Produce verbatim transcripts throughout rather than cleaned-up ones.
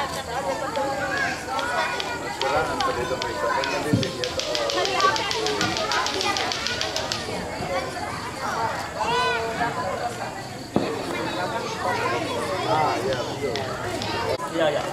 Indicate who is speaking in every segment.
Speaker 1: Ah, iya betul. Iya, ya.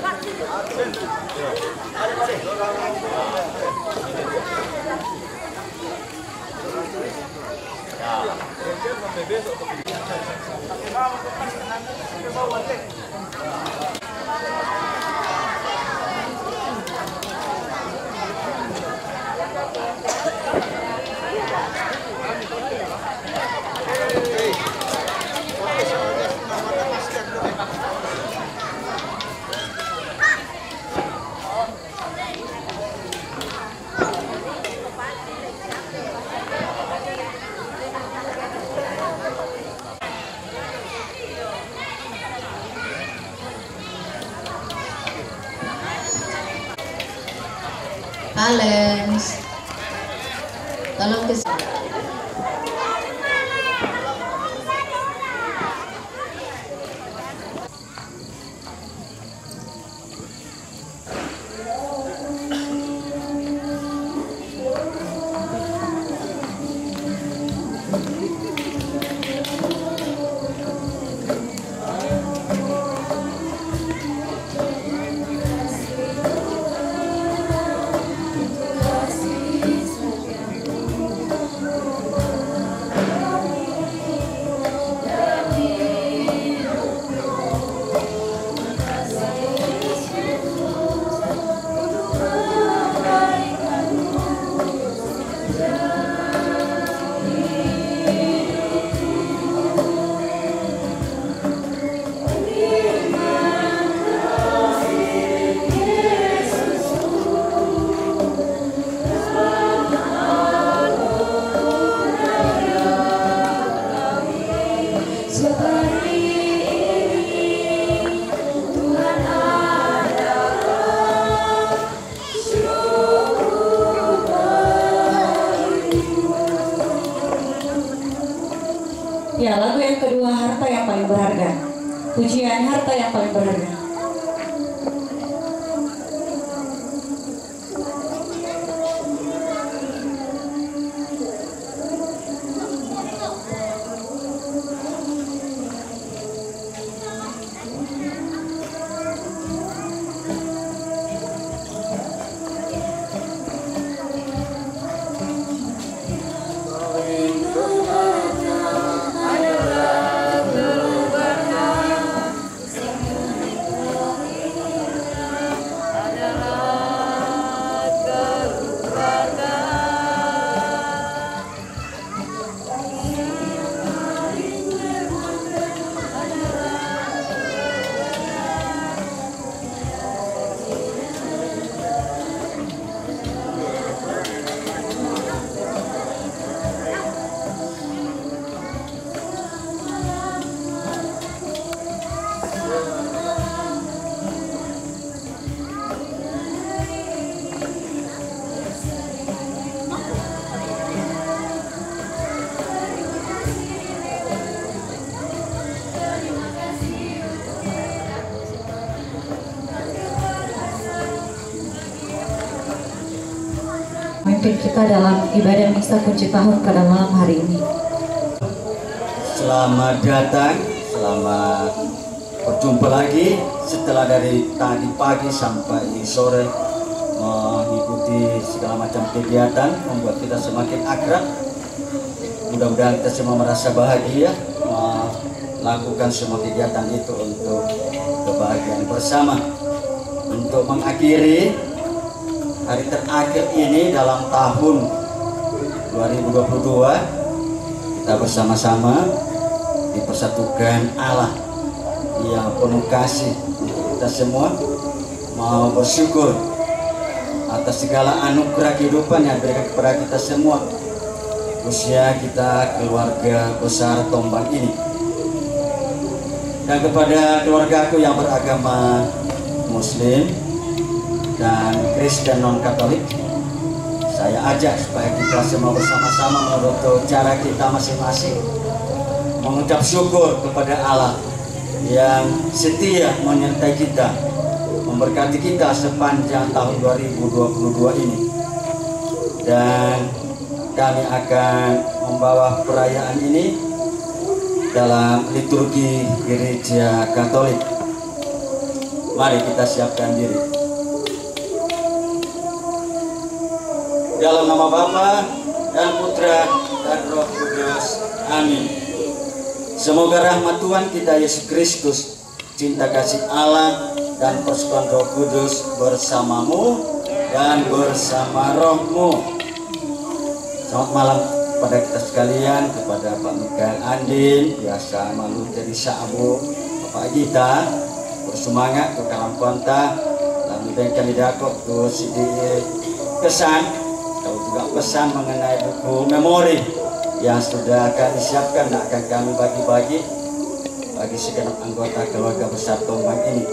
Speaker 2: Balance. Tolong ke
Speaker 3: Ya, lagu yang kedua, harta yang paling berharga. Pujian harta yang paling berharga.
Speaker 2: memimpin kita dalam ibadah misa kunci tahun pada malam hari ini.
Speaker 4: Selamat datang, selamat berjumpa lagi setelah dari tadi pagi sampai sore mengikuti segala macam kegiatan membuat kita semakin akrab. Mudah-mudahan kita semua merasa bahagia melakukan semua kegiatan itu untuk kebahagiaan bersama, untuk mengakhiri hari terakhir ini dalam tahun dua ribu dua puluh dua. Kita bersama-sama dipersatukan Allah yang penuh kasih untuk kita semua, mau bersyukur atas segala anugerah kehidupan yang diberikan kepada kita semua, khususnya kita keluarga besar Tombang ini, dan kepada keluarga aku yang beragama Muslim dan Kristen non-Katolik, saya ajak supaya kita semua bersama-sama menurut cara kita masing-masing mengucap syukur kepada Allah yang setia menyertai kita memberkati kita sepanjang tahun dua ribu dua puluh dua ini. Dan kami akan membawa perayaan ini dalam liturgi Gereja Katolik. Mari kita siapkan diri. Dalam nama Bapa dan Putra dan Roh Kudus. Amin. Semoga rahmat Tuhan kita Yesus Kristus, cinta kasih Allah, dan persekutuan Roh Kudus bersamamu dan bersama rohmu. Selamat malam pada kita sekalian, kepada Pak Mikael Andin, biasa malu jadi sahabu Bapak Gita, bersemangat ke kalam konta, lalu bengkel didakok tuh si kesan, kalau juga pesan mengenai buku memori yang sudah akan disiapkan, dan akan kami bagi-bagi bagi segenap anggota keluarga besar Tombak ini.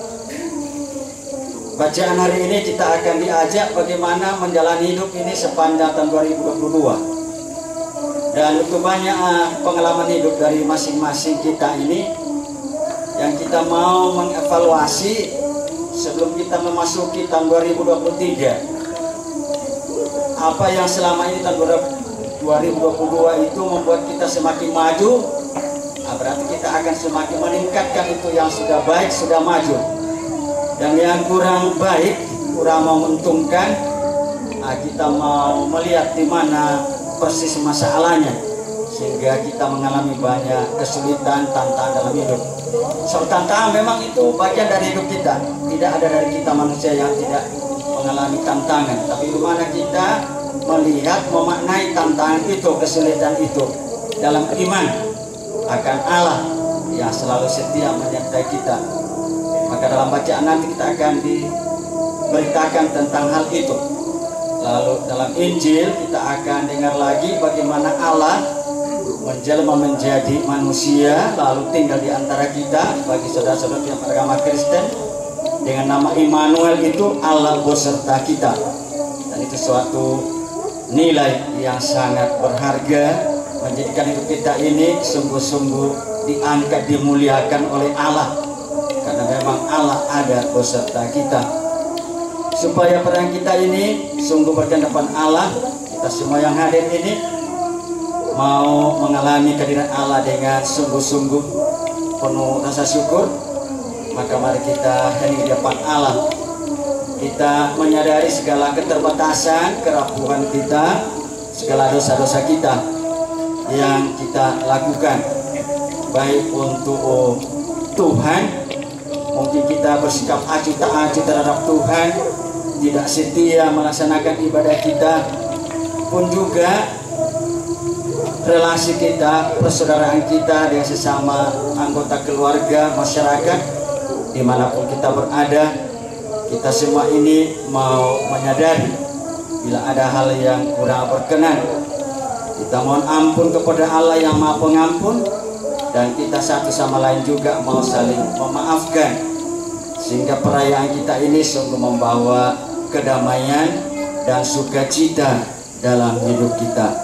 Speaker 4: Bacaan hari ini kita akan diajak bagaimana menjalani hidup ini sepanjang tahun dua ribu dua puluh dua. Dan itu banyak uh, pengalaman hidup dari masing-masing kita ini yang kita mau mengevaluasi sebelum kita memasuki tahun dua ribu dua puluh tiga. Apa yang selama ini tahun dua ribu dua puluh dua itu membuat kita semakin maju, nah, berarti kita akan semakin meningkatkan itu yang sudah baik, sudah maju. Dan yang kurang baik, kurang menguntungkan, nah, kita mau melihat di mana persis masalahnya, sehingga kita mengalami banyak kesulitan, tantangan dalam hidup. Soal tantangan memang itu bagian dari hidup kita. Tidak ada dari kita manusia yang tidak mengalami tantangan, tapi bagaimana kita melihat, memaknai tantangan itu, kesulitan itu dalam iman akan Allah yang selalu setia menyertai kita. Maka dalam bacaan nanti kita akan diberitakan tentang hal itu. Lalu dalam Injil kita akan dengar lagi bagaimana Allah menjelma menjadi manusia, lalu tinggal di antara kita bagi saudara-saudara yang beragama Kristen. Dengan nama Immanuel itu Allah beserta kita. Dan itu suatu nilai yang sangat berharga, menjadikan hidup kita ini sungguh-sungguh diangkat, dimuliakan oleh Allah. Karena memang Allah ada beserta kita. Supaya perang kita ini sungguh berhadapan Allah, kita semua yang hadir ini mau mengalami kehadiran Allah dengan sungguh-sungguh penuh rasa syukur. Maka mari kita hadir di depan Allah. Kita menyadari segala keterbatasan, kerapuhan kita, segala dosa-dosa kita yang kita lakukan, baik untuk Tuhan. Mungkin kita bersikap acuh tak acuh terhadap Tuhan, tidak setia melaksanakan ibadah kita, pun juga relasi kita, persaudaraan kita dengan sesama anggota keluarga, masyarakat, dimanapun kita berada. Kita semua ini mau menyadari bila ada hal yang kurang berkenan, kita mohon ampun kepada Allah yang Maha Pengampun, dan kita satu sama lain juga mau saling memaafkan, sehingga perayaan kita ini sungguh membawa kedamaian dan sukacita dalam hidup kita.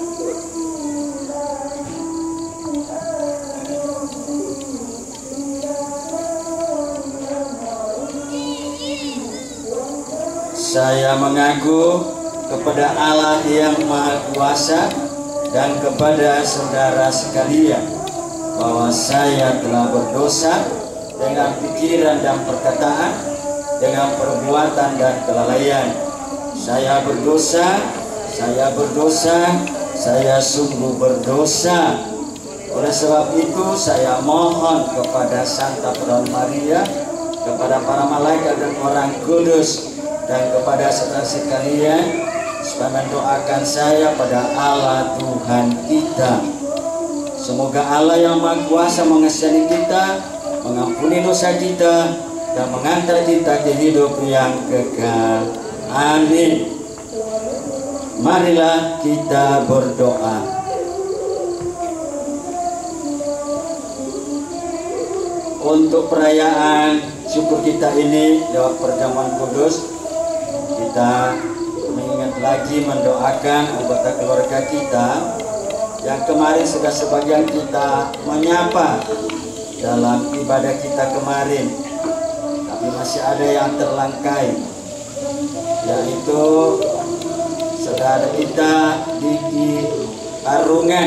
Speaker 4: Saya mengaku kepada Allah yang Maha Kuasa dan kepada saudara sekalian bahwa saya telah berdosa dengan pikiran dan perkataan, dengan perbuatan dan kelalaian. Saya berdosa, saya berdosa, saya sungguh berdosa. Oleh sebab itu saya mohon kepada Santa Perawan Maria, kepada para malaikat dan orang kudus, dan kepada saudara sekalian supaya mendoakan saya pada Allah Tuhan kita. Semoga Allah yang Maha Kuasa mengasihi kita, mengampuni dosa kita, dan mengantar kita ke hidup yang kekal. Amin. Marilah kita berdoa. Untuk perayaan syukur kita ini lewat perjamuan kudus, kita mengingat lagi mendoakan anggota keluarga kita yang kemarin sudah sebagian kita menyapa dalam ibadah kita kemarin. Tapi tapi masih ada yang terlangkai, yaitu saudara kita Diki Arungan,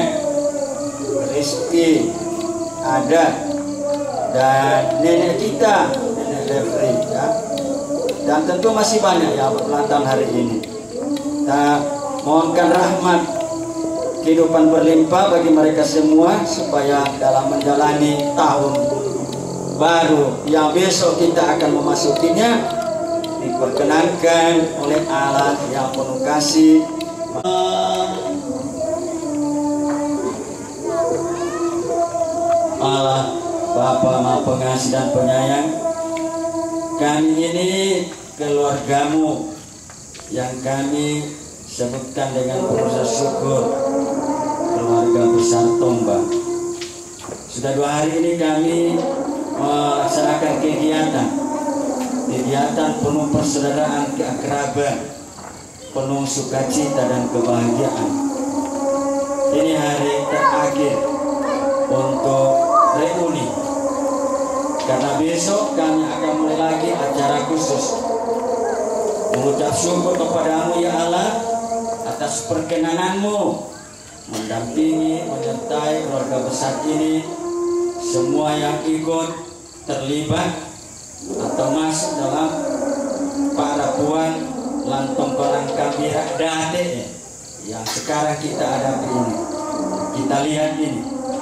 Speaker 4: Rizky ada, dan nenek kita, nenek Levri, ya. Dan tentu masih banyak yang berulang tahun hari ini. Kita mohonkan rahmat kehidupan berlimpah bagi mereka semua, supaya dalam menjalani tahun baru yang besok kita akan memasukinya, diperkenankan oleh Allah yang penuh kasih. Allah Bapa Maha Pengasih dan Penyayang, kami ini keluargamu yang kami sebutkan dengan rasa syukur, keluarga besar Tombak. Sudah dua hari ini kami melaksanakan kegiatan kegiatan penuh persaudaraan, keakraban, penuh sukacita dan kebahagiaan. Ini hari terakhir untuk reuni, karena besok kami akan mulai lagi acara khusus mengucap syukur kepadamu ya Allah atas perkenananmu mendampingi, menyertai keluarga besar ini, semua yang ikut terlibat atau masuk dalam parapuan lantong perang kambira date yang sekarang kita hadapi ini. Kita lihat ini,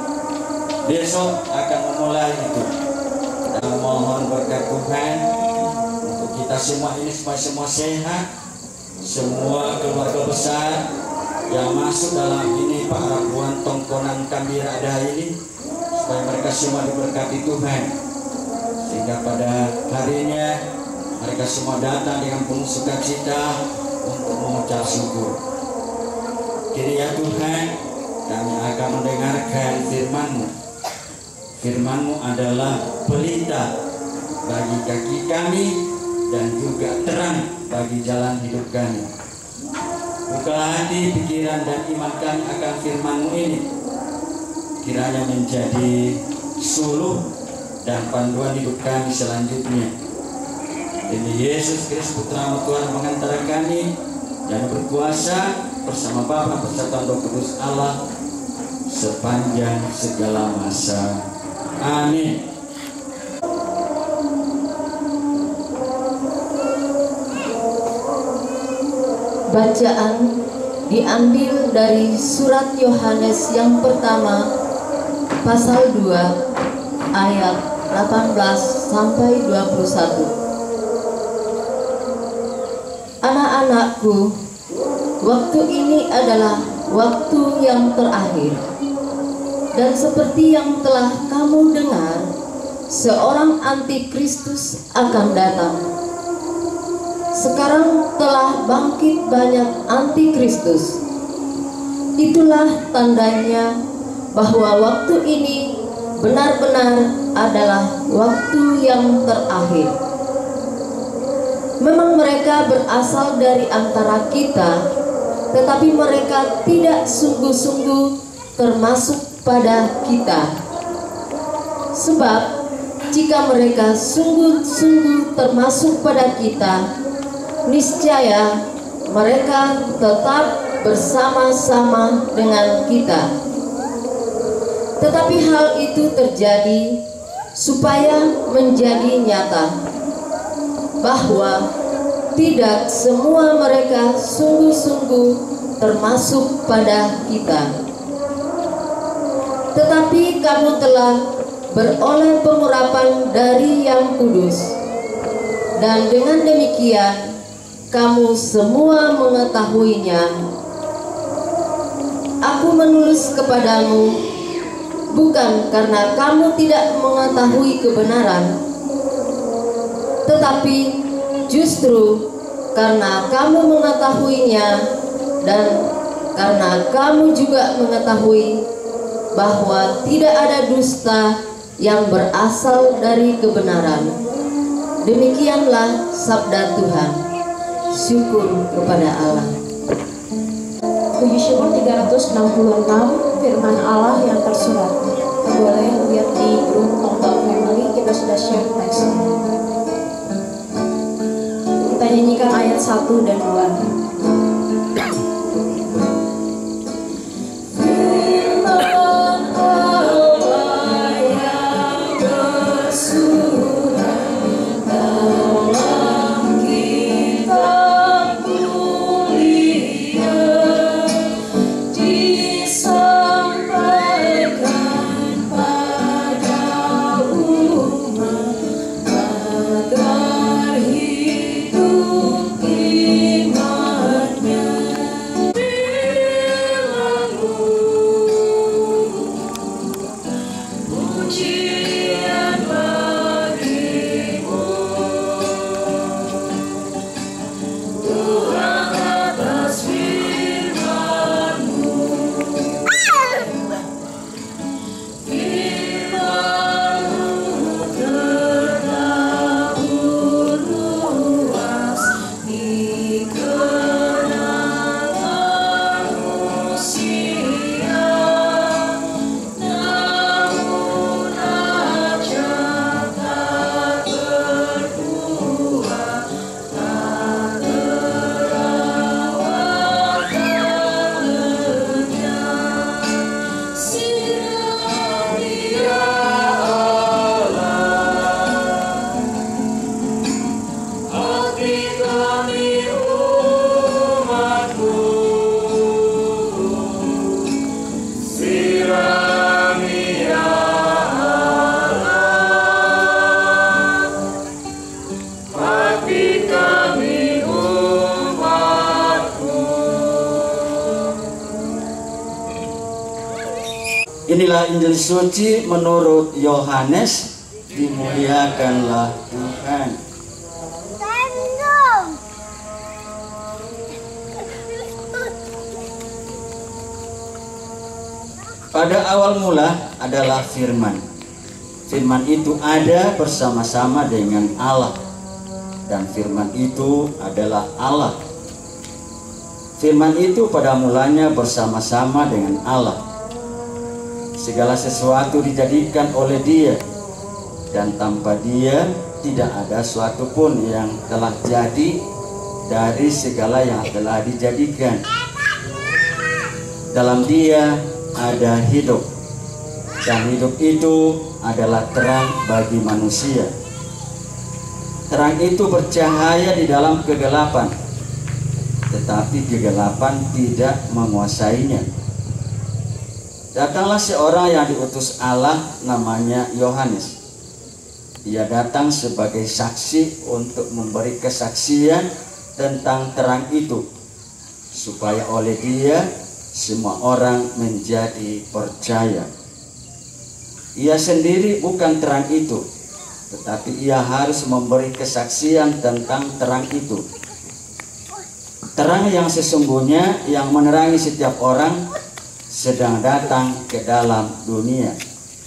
Speaker 4: besok akan memulai itu. Dan mohon berkat Tuhan untuk kita semua ini, supaya semua sehat, semua keluarga besar yang masuk dalam ini parapuan tongkonan kambira ada ini, supaya mereka semua diberkati Tuhan, sehingga pada harinya mereka semua datang dengan penuh sukacita untuk mengucap syukur. Kini ya Tuhan, kami akan mendengarkan firman-Mu. Firman-Mu adalah pelita bagi kaki kami dan juga terang bagi jalan hidup kami. Bukalah hati, pikiran, dan iman kami akan firman-Mu ini, kiranya menjadi suluh dan panduan hidup kami selanjutnya. Demi Yesus Kristus Putra Tuhan mengantara kami dan berkuasa bersama Bapa beserta Roh Kudus Allah sepanjang segala masa. Amin.
Speaker 2: Bacaan diambil dari surat Yohanes yang pertama pasal dua ayat delapan belas sampai dua puluh satu. Anak-anakku, waktu ini adalah waktu yang terakhir. Dan seperti yang telah kamu dengar, seorang antikristus akan datang. Sekarang telah bangkit banyak antikristus. Itulah tandanya bahwa waktu ini benar-benar adalah waktu yang terakhir. Memang mereka berasal dari antara kita, tetapi mereka tidak sungguh-sungguh termasuk pada kita. Sebab jika mereka sungguh-sungguh termasuk pada kita, niscaya mereka tetap bersama-sama dengan kita. Tetapi hal itu terjadi supaya menjadi nyata bahwa tidak semua mereka sungguh-sungguh termasuk pada kita. Tetapi kamu telah beroleh pengurapan dari Yang Kudus, dan dengan demikian kamu semua mengetahuinya. Aku menulis kepadamu bukan karena kamu tidak mengetahui kebenaran, tetapi justru karena kamu mengetahuinya, dan karena kamu juga mengetahui bahwa tidak ada dusta yang berasal dari kebenaran. Demikianlah sabda Tuhan. Syukur kepada Allah.
Speaker 5: Puji syukur tiga ratus enam puluh enam, firman Allah yang tersurat. Boleh lihat di grup Tombak Family, kita sudah share text. Kita nyanyikan ayat satu dan dua.
Speaker 4: Inilah Injil suci menurut Yohanes. Dimuliakanlah Tuhan. Pada awal mula adalah firman. Firman itu ada bersama-sama dengan Allah, dan firman itu adalah Allah. Firman itu pada mulanya bersama-sama dengan Allah. Segala sesuatu dijadikan oleh Dia, dan tanpa Dia tidak ada suatu pun yang telah jadi dari segala yang telah dijadikan. Dalam Dia ada hidup, dan hidup itu adalah terang bagi manusia. Terang itu bercahaya di dalam kegelapan, tetapi kegelapan tidak menguasainya. Datanglah seorang yang diutus Allah, namanya Yohanes. Ia datang sebagai saksi untuk memberi kesaksian tentang terang itu, supaya oleh Dia semua orang menjadi percaya. Ia sendiri bukan terang itu, tetapi ia harus memberi kesaksian tentang terang itu. Terang yang sesungguhnya yang menerangi setiap orang sedang datang ke dalam dunia.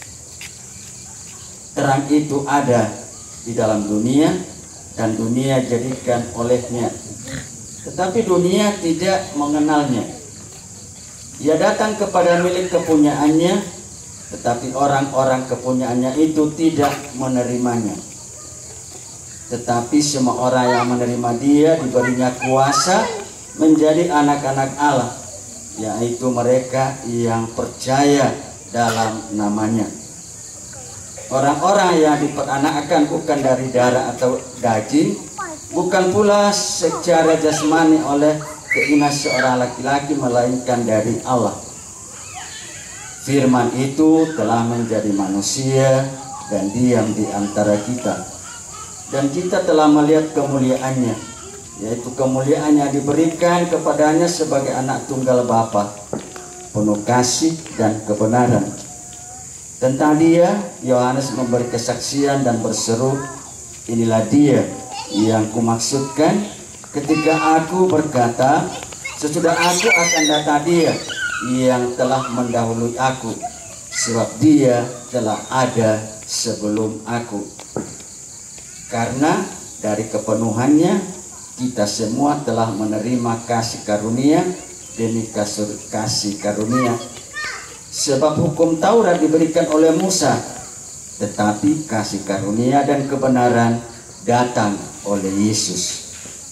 Speaker 4: Terang itu ada di dalam dunia, dan dunia jadikan olehnya, tetapi dunia tidak mengenalnya. Ia datang kepada milik kepunyaannya, tetapi orang-orang kepunyaannya itu tidak menerimanya. Tetapi semua orang yang menerima Dia diberinya kuasa menjadi anak-anak Allah, yaitu mereka yang percaya dalam namanya. Orang-orang yang diperanakkan bukan dari darah atau daging, bukan pula secara jasmani oleh keinginan seorang laki-laki, melainkan dari Allah. Firman itu telah menjadi manusia dan diam di antara kita, dan kita telah melihat kemuliaannya, yaitu kemuliaan yang diberikan kepadanya sebagai anak tunggal Bapa, penuh kasih dan kebenaran. Tentang Dia, Yohanes memberi kesaksian dan berseru, "Inilah Dia yang kumaksudkan ketika aku berkata, sesudah aku akan datang Dia yang telah mendahului aku, sebab Dia telah ada sebelum aku." Karena dari kepenuhannya kita semua telah menerima kasih karunia demi kasih karunia. Sebab hukum Taurat diberikan oleh Musa, tetapi kasih karunia dan kebenaran datang oleh Yesus.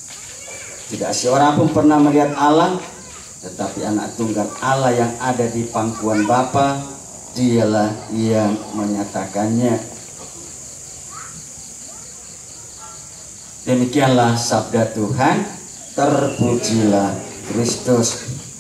Speaker 4: Tidak seorang pun pernah melihat Allah, tetapi anak tunggal Allah yang ada di pangkuan Bapa, dialah yang menyatakannya. Demikianlah sabda Tuhan, terpujilah Kristus.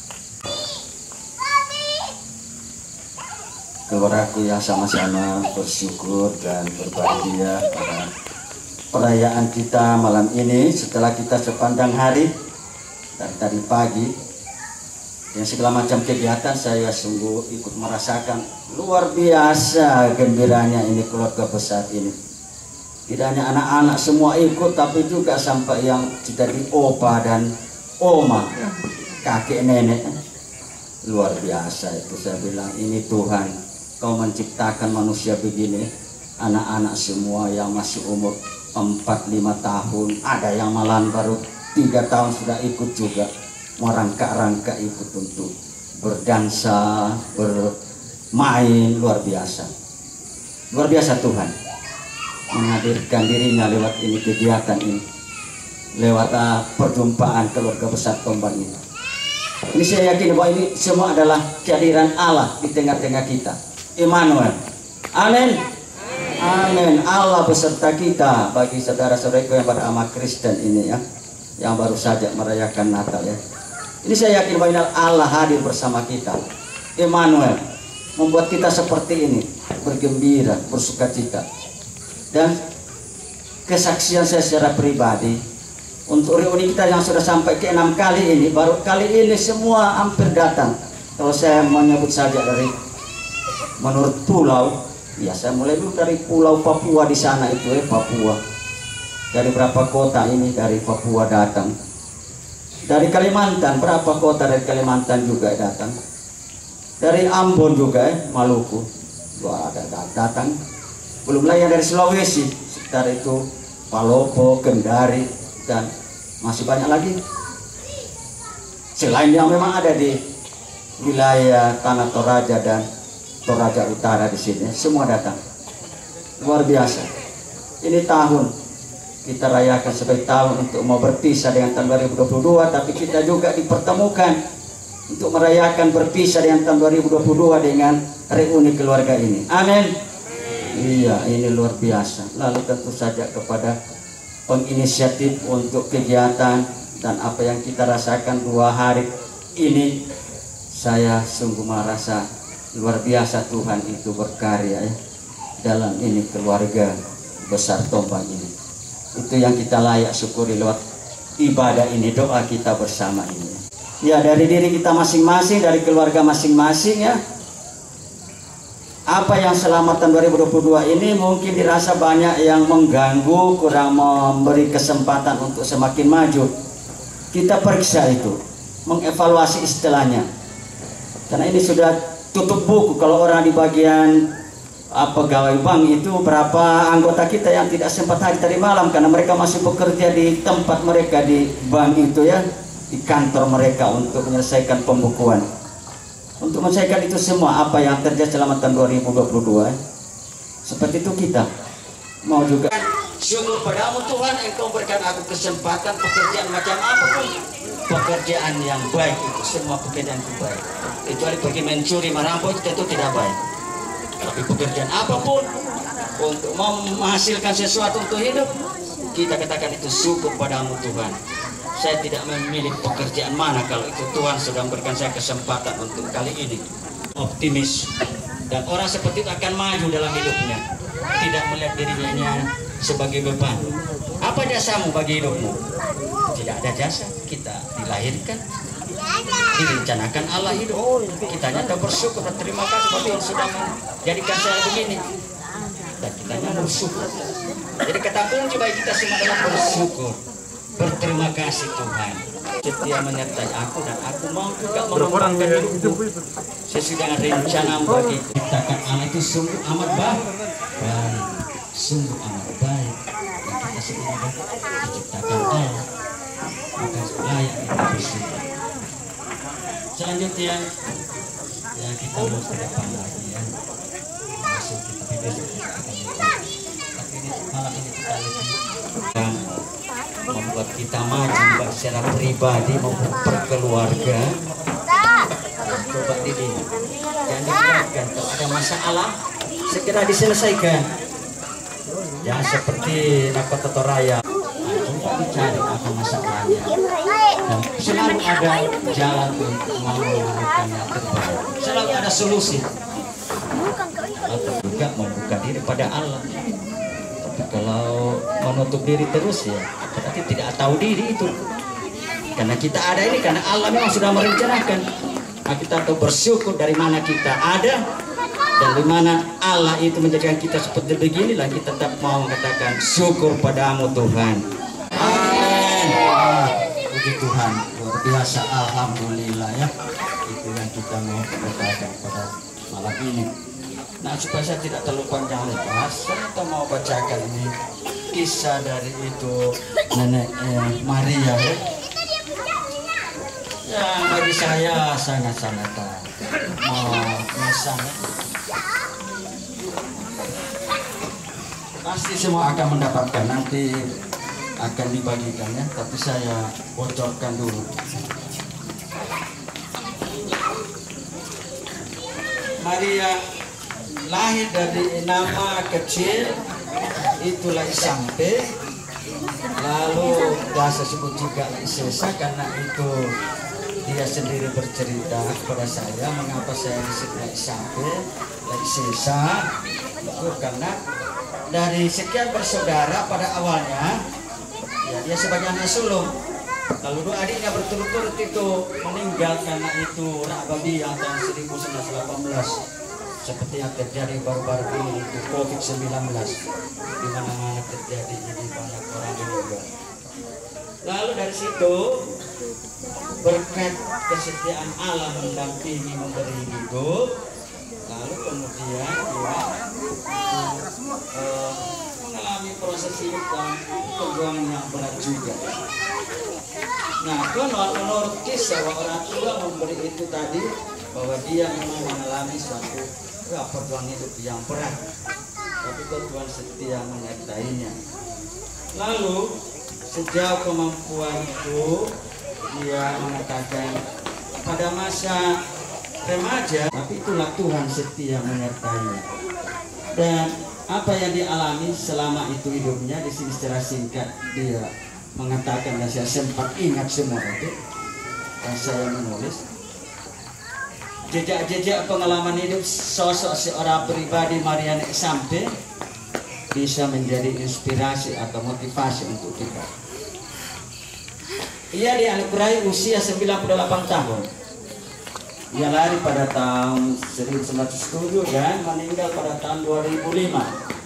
Speaker 4: Keluargaku yang sama-sama bersyukur dan berbahagia pada perayaan kita malam ini, setelah kita sepanjang hari dan tadi pagi yang segala macam kegiatan, saya sungguh ikut merasakan luar biasa gembiranya ini keluarga besar ini. Tidak hanya anak-anak semua ikut, tapi juga sampai yang jadi opa dan oma, kakek nenek. Luar biasa itu, saya bilang ini Tuhan, Kau menciptakan manusia begini, anak-anak semua yang masih umur empat lima tahun, ada yang malah baru tiga tahun sudah ikut juga, merangkak-rangkak ikut untuk berdansa, bermain. Luar biasa, luar biasa Tuhan menghadirkan dirinya lewat ini, kegiatan ini, lewat uh, perjumpaan keluarga besar Tombang ini. Ini saya yakin bahwa ini semua adalah kehadiran Allah di tengah-tengah kita. Immanuel, amin, amin. Allah beserta kita. Bagi saudara-saudaraku yang beragama Kristen ini ya, yang baru saja merayakan Natal ya, ini saya yakin bahwa Allah hadir bersama kita. Immanuel, membuat kita seperti ini, bergembira, bersukacita. Dan kesaksian saya secara pribadi untuk reuni kita yang sudah sampai ke enam kali ini, baru kali ini semua hampir datang. Kalau saya menyebut saja dari menurut pulau, ya saya mulai dulu dari pulau Papua di sana itu ya, Papua. Dari berapa kota ini dari Papua datang. Dari Kalimantan, berapa kota dari Kalimantan juga datang. Dari Ambon juga ya, Maluku, wah ada datang. Belum lagi yang dari Sulawesi, sekitar itu Palopo, Kendari, dan masih banyak lagi. Selain yang memang ada di wilayah Tanah Toraja dan Toraja Utara di sini, semua datang. Luar biasa. Ini tahun kita rayakan sebagai tahun untuk mau berpisah dengan tahun dua ribu dua puluh dua, tapi kita juga dipertemukan untuk merayakan berpisah dengan tahun dua ribu dua puluh dua dengan reuni keluarga ini. Amin. Iya, ini luar biasa. Lalu tentu saja kepada penginisiatif untuk kegiatan dan apa yang kita rasakan dua hari ini, saya sungguh merasa luar biasa Tuhan itu berkarya ya, dalam ini keluarga besar Tombang ini. Itu yang kita layak syukuri lewat ibadah ini, doa kita bersama ini. Ya, dari diri kita masing-masing, dari keluarga masing-masing ya. Apa yang selamatan dua ribu dua puluh dua ini mungkin dirasa banyak yang mengganggu, kurang memberi kesempatan untuk semakin maju. Kita periksa itu, mengevaluasi istilahnya. Karena ini sudah tutup buku. Kalau orang di bagian apa, pegawai bank itu, berapa anggota kita yang tidak sempat hadir tadi malam karena mereka masih bekerja di tempat mereka di bank itu ya, di kantor mereka untuk menyelesaikan pembukuan. Untuk menyelesaikan itu semua apa yang terjadi selama tahun dua ribu dua puluh dua, seperti itu kita mau juga syukur padamu Tuhan, Engkau berikan aku kesempatan pekerjaan macam apapun, pekerjaan yang baik itu semua pekerjaan yang baik, kecuali pergi mencuri merampok itu tentu tidak baik. Tapi pekerjaan apapun untuk menghasilkan sesuatu untuk hidup, kita katakan itu syukur padamu Tuhan. Saya tidak memilih pekerjaan mana kalau itu Tuhan sudah memberikan saya kesempatan untuk kali ini. Optimis, dan orang seperti itu akan maju dalam hidupnya, tidak melihat dirinya sebagai beban. Apa jasamu bagi hidupmu? Tidak ada jasa. Kita dilahirkan, direncanakan Allah hidup. Kita nyata bersyukur dan terima kasih bahwa Tuhan sudah menjadikan saya begini, dan kita nyata bersyukur. Jadi kata kunci bagi kita semua adalah bersyukur. Berterima kasih Tuhan, setia menyertai aku dan aku mau juga mengembangkan hidupku sesuai dengan rencana bagi ciptakan Allah itu sungguh amat baik, baik, sungguh amat baik. Dan kita semua diciptakan Allah, maka layak kita bersyukur. Selanjutnya ya kita mau ke depan lagi ya, masuk kita besok kita akan, tapi ini malam ini kita lebih membuat kita maju baik secara pribadi maupun berkeluarga. Coba ini jangan dibiarkan, kalau ada masalah segera diselesaikan. Jangan seperti Nakota Raya, coba dicari apa masalahnya dan selalu ada jalan untuk menemukan yang terbaik. Selalu ada solusi. Atau juga membuka diri pada Allah. Tapi kalau menutup diri terus ya berarti tidak tahu diri itu. Karena kita ada ini karena Allah memang sudah merencanakan. Nah, kita tahu bersyukur dari mana kita ada dan di mana Allah itu menjadikan kita seperti beginilah, kita tetap mau mengatakan syukur padamu Tuhan. Amin. Ah, puji Tuhan, luar biasa, alhamdulillah ya. Itu yang kita mau katakan pada malam ini. Nah, supaya saya tidak terlalu panjang lebar, saya mau bacakan ini kisah dari itu nenek eh, Maria ya. Yang bagi saya sangat-sangat mau misalnya pasti semua akan mendapatkan, nanti akan dibagikan ya, tapi saya bocorkan dulu. Maria lahir dari nama kecil itulah sampai, lalu biasa sebut juga Sesa karena itu dia sendiri bercerita kepada saya mengapa saya disebut sampai Sesa itu karena dari sekian bersaudara pada awalnya ya dia sebagai anak sulung, lalu dua adiknya berturut-turut itu meninggal karena itu Rababi yang tahun seribu sembilan ratus delapan belas seperti yang terjadi baru-baru ini itu covid sembilan belas di mana-mana terjadi, jadi banyak orang meninggal. Lalu dari situ berkat kesetiaan Allah mendampingi memberi hidup, lalu kemudian dia uh, mengalami proses hidup dan perjuangan yang berat juga. Nah, konon menurut kisah orang tua memberi itu tadi bahwa dia memang mengalami suatu ya, perjuangan hidup yang berat, tapi Tuhan setia menyertainya. Lalu sejauh kemampuan itu dia mengatakan pada masa remaja, tapi itulah Tuhan setia menyertainya. Dan apa yang dialami selama itu hidupnya di sini secara singkat dia mengatakan, dan saya sempat ingat semua itu dan saya menulis jejak-jejak pengalaman hidup sosok seorang pribadi Maria sampai bisa menjadi inspirasi atau motivasi untuk kita. Ia dianugerahi usia sembilan puluh delapan tahun. Ia lahir pada tahun seribu sembilan ratus tujuh dan meninggal pada tahun dua ribu lima.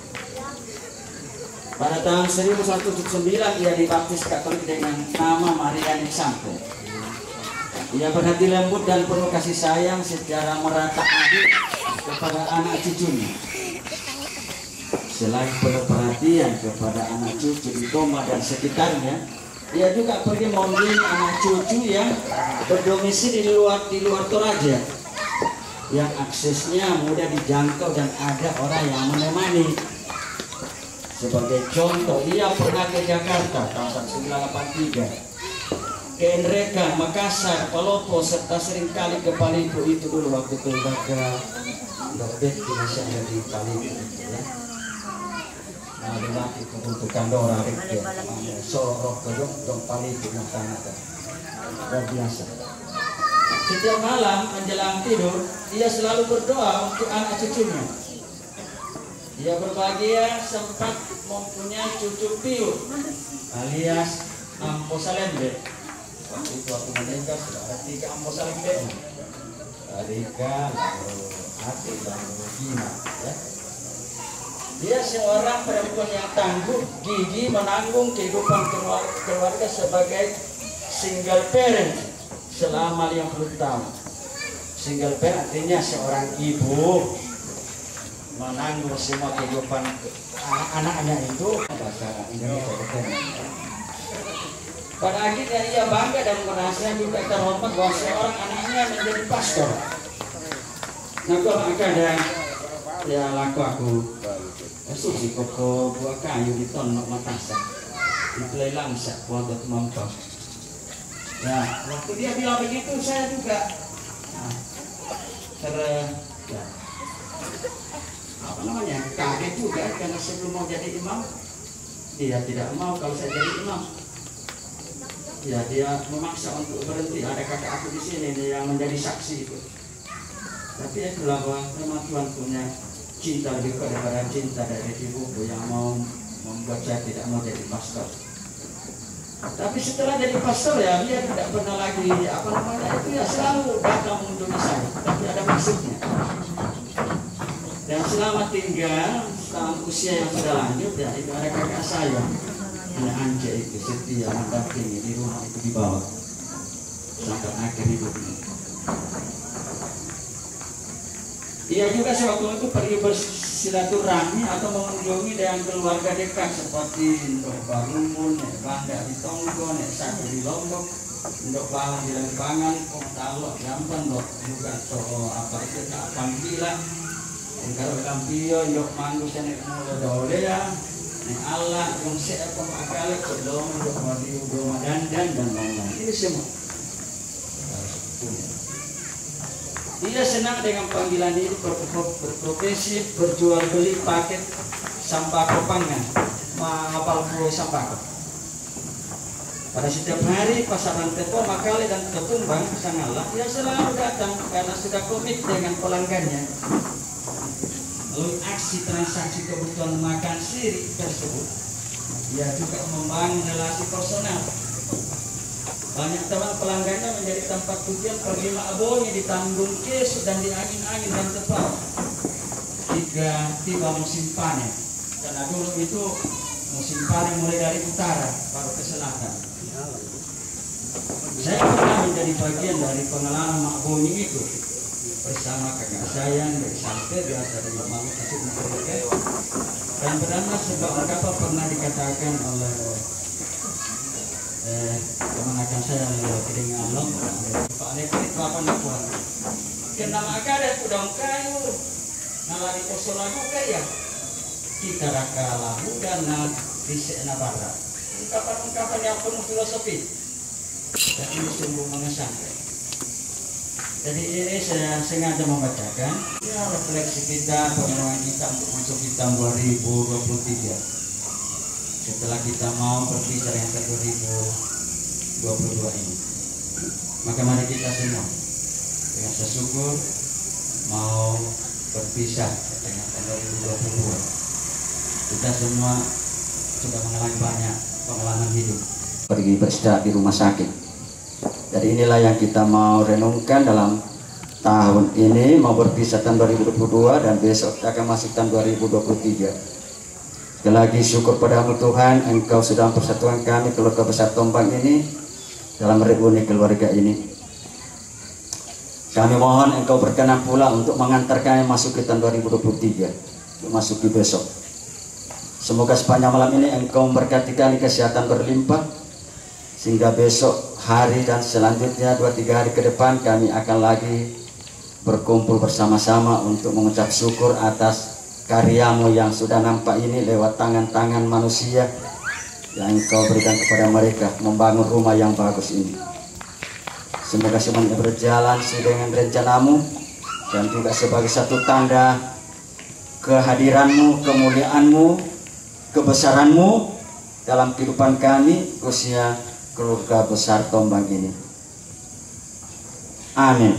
Speaker 4: Pada tahun seribu sembilan ratus tujuh puluh sembilan ia dibaptis Katolik dengan nama Maria Sampai. Ia berhati lembut dan penuh kasih sayang secara merata adil kepada anak cucunya. Selain penuh perhatian kepada anak cucu di Toma dan sekitarnya, ia juga pergi membimbing anak cucu yang berdomisili di luar di luar Toraja, yang aksesnya mudah dijangkau dan ada orang yang menemani. Sebagai contoh, ia pernah ke Jakarta tahun seribu sembilan ratus delapan puluh tiga, ke Nreka, Makassar, Palopo, serta seringkali ke Palipo itu dulu waktu itu lembaga Dobet di masih ada di Palipo ya. Nah, lelaki kebutuhan orang itu sorok kedok dong Palipo yang sangat luar biasa. Setiap malam menjelang tidur, ia selalu berdoa untuk anak cucunya. Ia berbahagia sempat mempunyai cucu piu alias Amposalembe. Waktu itu waktu meninggal sudah ada tiga Amposalembe. Rika, lalu Ati, lalu Gina. Ya. Dia seorang perempuan yang tangguh, gigih, menanggung kehidupan keluarga sebagai single parent selama lima puluh tahun. Single parent artinya seorang ibu menanggung semua kehidupan anak-anaknya itu bahasa Indonesia. Pada akhirnya ia bangga dan merasa juga terhormat bahwa seorang anaknya menjadi pastor. Nah, kalau ada ya laku aku suci koko buah kayu di tonok Matasan. mulai langsak waktu mampu. Nah, waktu dia bilang begitu saya juga nah, ter ya, apa namanya kaget juga karena sebelum mau jadi imam dia tidak mau kalau saya jadi imam. Ya dia memaksa untuk berhenti. Ada kakak aku di sini yang menjadi saksi itu. Tapi itulah bahwa memang Tuhan punya cinta lebih daripada cinta dari ibuku yang mau membuat saya tidak mau jadi pastor. Tapi setelah jadi pastor ya dia tidak pernah lagi apa namanya itu ya selalu datang mengunjungi saya. Tapi ada maksudnya. Dan selama tinggal dalam usia yang sudah lanjut ya itu ada kakak saya. Ada Anja itu setia mendampingi di rumah itu di bawah sampai akhir hidupnya. Ia juga sewaktu itu pergi bersilaturahmi atau mengunjungi dengan keluarga dekat seperti Ndok Barumun, Nek Banda di Tonggo, Nek Satu di Lombok, Ndok Balang di Lembangan, Kong Talok, Jamban, Ndok juga soal apa itu tak panggilan, Engkau Kampio, Yok Manggus, Nek Mula Dolea, Nek Allah, Yung Se'a Pemakale, Kedong, Ndok Madiu, Doma Dandan, dan lain-lain. Ini semua. Dia senang dengan panggilan ini berprofesi berjual beli paket sembako pangan, menghafal kue sembako. Pada setiap hari pasaran Tepo, Makale dan Ketumbang Sangalah, dia selalu datang karena sudah komit dengan pelanggannya. Melalui aksi transaksi kebutuhan makan siri tersebut, dia juga membangun relasi personal. Banyak teman pelanggannya menjadi tempat tujuan pergi mabonnya di Tanggung Kes dan di angin-angin dan tepat jika tiba musim panen. Karena dulu itu musim panen mulai dari utara baru ke selatan. Saya pernah menjadi bagian dari pengalaman mabonnya itu bersama kakak saya dari sampai biasa dari malu kasih mereka dan bernama sebuah ungkapan pernah dikatakan oleh Eh, kemenakan saya dengan Allah Pak Lekri itu apa nak buat kena makanya udang kayu nalari kosolagu kaya kita raka lahu dan disek nabara ungkapan-ungkapan yang penuh filosofi dan ini sungguh mengesankan. Jadi ini saya sengaja membacakan ya, refleksi kita pengenalan kita untuk masuk di tahun dua ribu dua puluh tiga setelah kita mau berpisah dengan dua ribu dua puluh dua ini. Maka mari kita semua dengan sesyukur mau berpisah dengan dua ribu dua puluh dua. Kita semua sudah mengalami banyak pengalaman hidup. Pergi beristirahat di rumah sakit. Jadi inilah yang kita mau renungkan dalam tahun ini, mau berpisah tahun dua ribu dua puluh dua dan besok akan masuk tahun dua ribu dua puluh tiga. Sekali lagi syukur padamu Tuhan, Engkau sudah mempersatukan kami keluarga besar Tombang ini dalam reuni keluarga ini. Kami mohon Engkau berkenan pula untuk mengantar kami masuk ke tahun dua ribu dua puluh tiga, untuk masuk di besok. Semoga sepanjang malam ini Engkau memberkati kami kesehatan berlimpah, sehingga besok hari dan selanjutnya dua tiga hari ke depan kami akan lagi berkumpul bersama-sama untuk mengucap syukur atas karyamu yang sudah nampak ini lewat tangan-tangan manusia yang Engkau berikan kepada mereka membangun rumah yang bagus ini. Semoga semuanya berjalan sesuai dengan rencanamu dan juga sebagai satu tanda kehadiranmu, kemuliaanmu, kebesaranmu dalam kehidupan kami khususnya keluarga besar Tombang ini. Amin.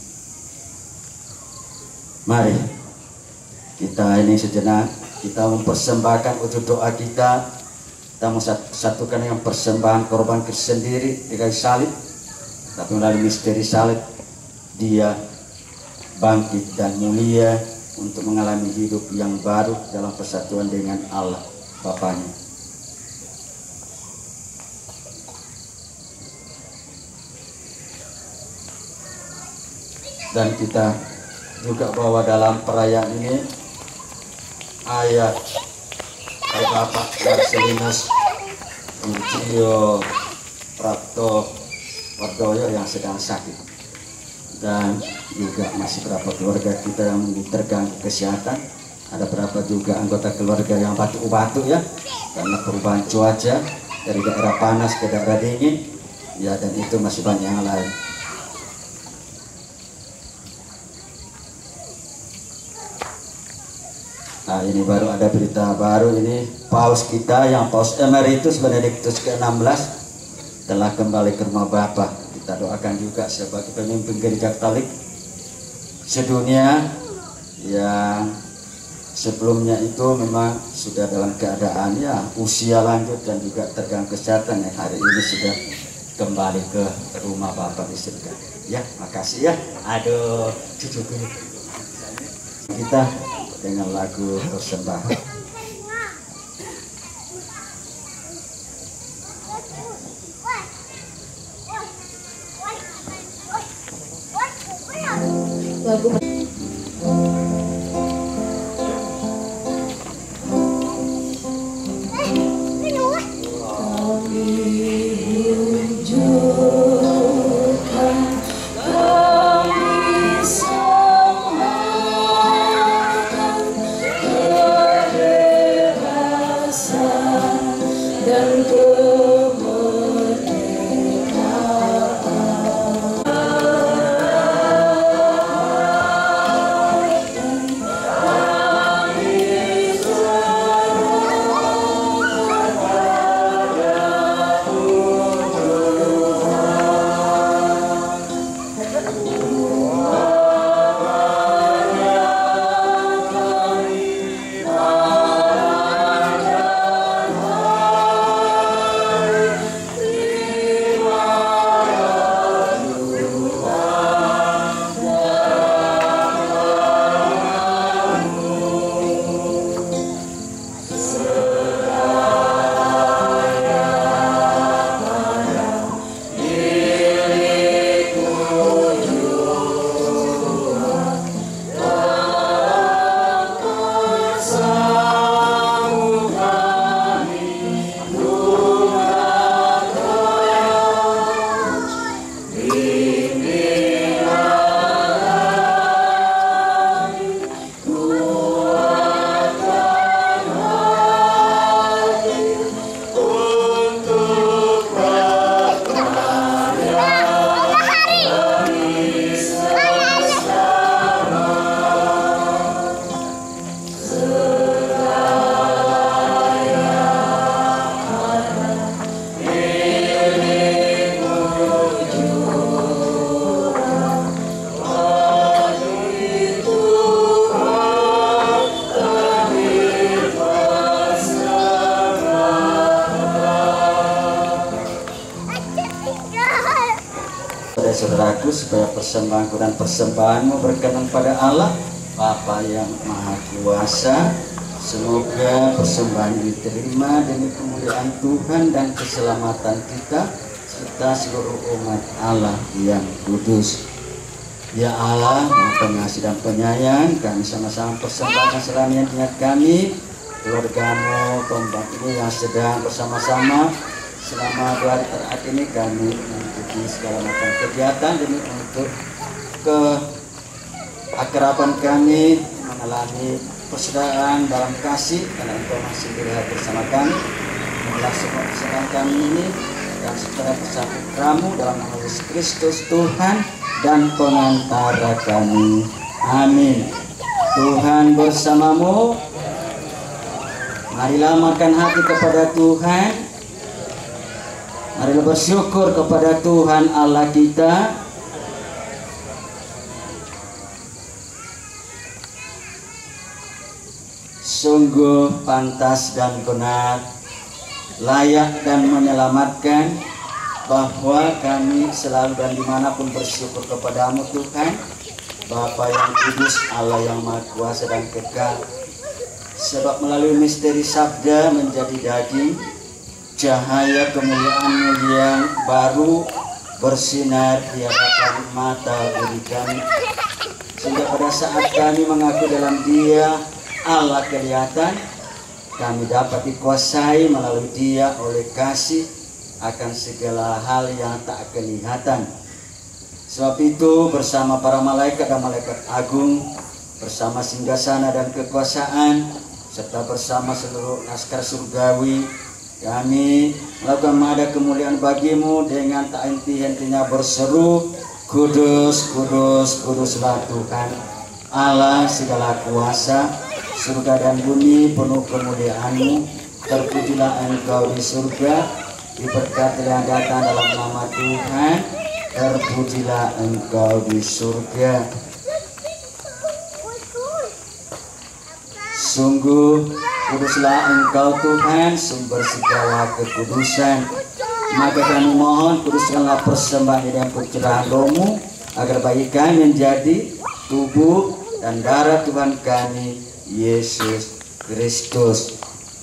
Speaker 4: Mari kita ini sejenak kita mempersembahkan wujud doa kita. Kita satukan dengan persembahan korban Kristus sendiri di kayu salib, tapi melalui misteri salib dia bangkit dan mulia untuk mengalami hidup yang baru dalam persatuan dengan Allah Bapanya. Dan kita juga bawa dalam perayaan ini ayat dari Bapak Marcelinus Incio Prapto Wardoyo yang sedang sakit, dan juga masih berapa keluarga kita yang terganggu kesehatan. Ada berapa juga anggota keluarga yang batuk-batuk ya karena perubahan cuaca, dari daerah panas ke daerah dingin, ya, dan itu masih banyak yang lain. Nah, ini baru ada berita baru ini, Paus kita yang Paus Emeritus Benediktus ke enam belas telah kembali ke rumah Bapa. Kita doakan juga sebagai pemimpin gereja Katolik sedunia yang sebelumnya itu memang sudah dalam keadaan ya usia lanjut dan juga terganggu kesehatan, yang hari ini sudah kembali ke rumah Bapa di surga. Ya, makasih ya. Aduh, cucuku. Kita dengan lagu persembahan.
Speaker 5: Lagu
Speaker 4: saudaraku, supaya persembahanku dan persembahanmu berkenan pada Allah Bapa yang Maha Kuasa. Semoga persembahan ini diterima demi kemuliaan Tuhan dan keselamatan kita serta seluruh umat Allah yang kudus. Ya Allah, Maha Pengasih dan Penyayang, kami sama-sama persembahkan selama niat kami, keluargamu, kompak ini yang sedang bersama-sama selama dua hari terakhir ini kami mengikuti segala macam kegiatan demi untuk keakraban kami, mengalami persaudaraan dalam kasih, karena Engkau masih berada bersama kami. Inilah semua persaudaraan kami ini dan setelah bersama Putramu dalam nama Yesus Kristus Tuhan dan pengantara kami. Amin. Tuhan bersamamu. Marilah makan hati kepada Tuhan. Marilah bersyukur kepada Tuhan Allah kita. Sungguh pantas dan benar, layak dan menyelamatkan, bahwa kami selalu dan dimanapun bersyukur kepadamu Tuhan, Bapa yang kudus, Allah yang Maha Kuasa dan kekal. Sebab melalui misteri sabda menjadi daging, cahaya kemuliaan-Mu yang baru bersinar di hadapan mata diri kami, sehingga pada saat kami mengaku dalam Dia Allah kelihatan, kami dapat dikuasai melalui Dia oleh kasih akan segala hal yang tak kelihatan. Sebab itu bersama para malaikat dan malaikat agung, bersama singgasana dan kekuasaan, serta bersama seluruh naskah surgawi, Kami melakukan mada kemuliaan bagimu dengan tak henti-hentinya berseru, Kudus, kudus, kuduslah Tuhan Allah segala kuasa, surga dan bumi penuh kemuliaan-Mu. Terpujilah Engkau di surga, diberkatilah yang datang dalam nama Tuhan. Terpujilah Engkau di surga. Sungguh kuduslah Engkau Tuhan, sumber segala kekudusan. Maka kami mohon kuduskanlah persembahan dan pencerahan Roh-Mu, agar bagi kami menjadi tubuh dan darah Tuhan kami Yesus Kristus.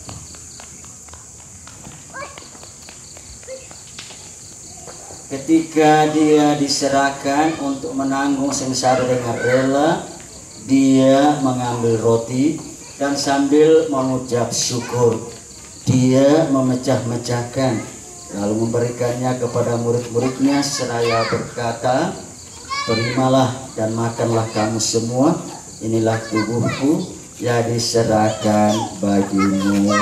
Speaker 4: Ketika Dia diserahkan untuk menanggung sengsara dengan rela, Dia mengambil roti dan sambil mengucap syukur, Dia memecah-mecahkan, lalu memberikannya kepada murid-muridnya seraya berkata, terimalah dan makanlah kamu semua, inilah tubuhku yang diserahkan bagimu.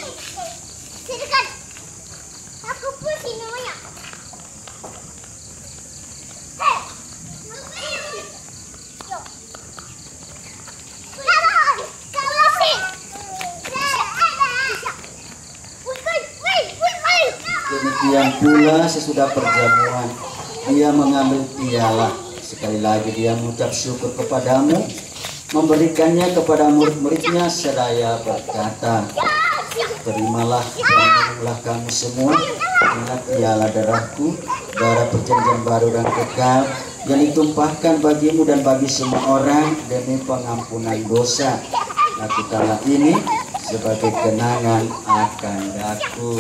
Speaker 4: Demikian pula sesudah perjamuan, Dia mengambil piala. Sekali lagi Dia mengucap syukur kepadamu, memberikannya kepada murid-muridnya seraya berkata, terimalah dan minumlah kamu semua, inilah piala darahku, darah perjanjian baru dan kekal, yang ditumpahkan bagimu dan bagi semua orang demi pengampunan dosa. Lakukanlah ini sebagai kenangan akan aku.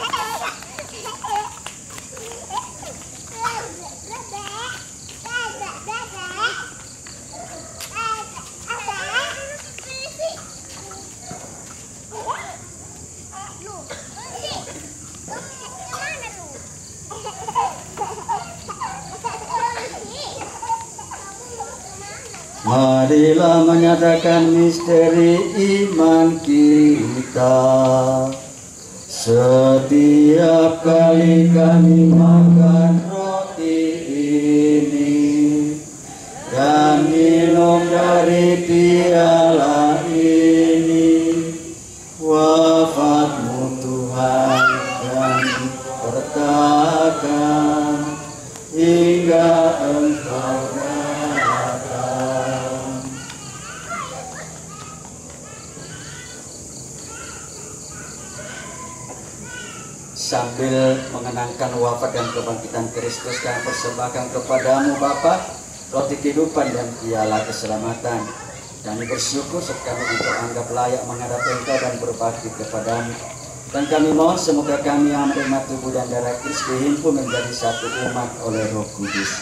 Speaker 4: Marilah menyatakan misteri iman kita. Setiap kali kami makan roti ini dan minum dari piala ini, wafat-Mu Tuhan kami pertahankan hingga Engkau datang. Sambil mengenangkan wafat dan kebangkitan Kristus, kami persembahkan kepadamu Bapa roti kehidupan dan piala keselamatan. Kami bersyukur serta kami Engkau anggap layak menghadap Engkau dan berbakti kepadamu. Dan kami mohon semoga kami yang menerima tubuh dan darah Kristus dihimpun menjadi satu umat oleh Roh Kudus.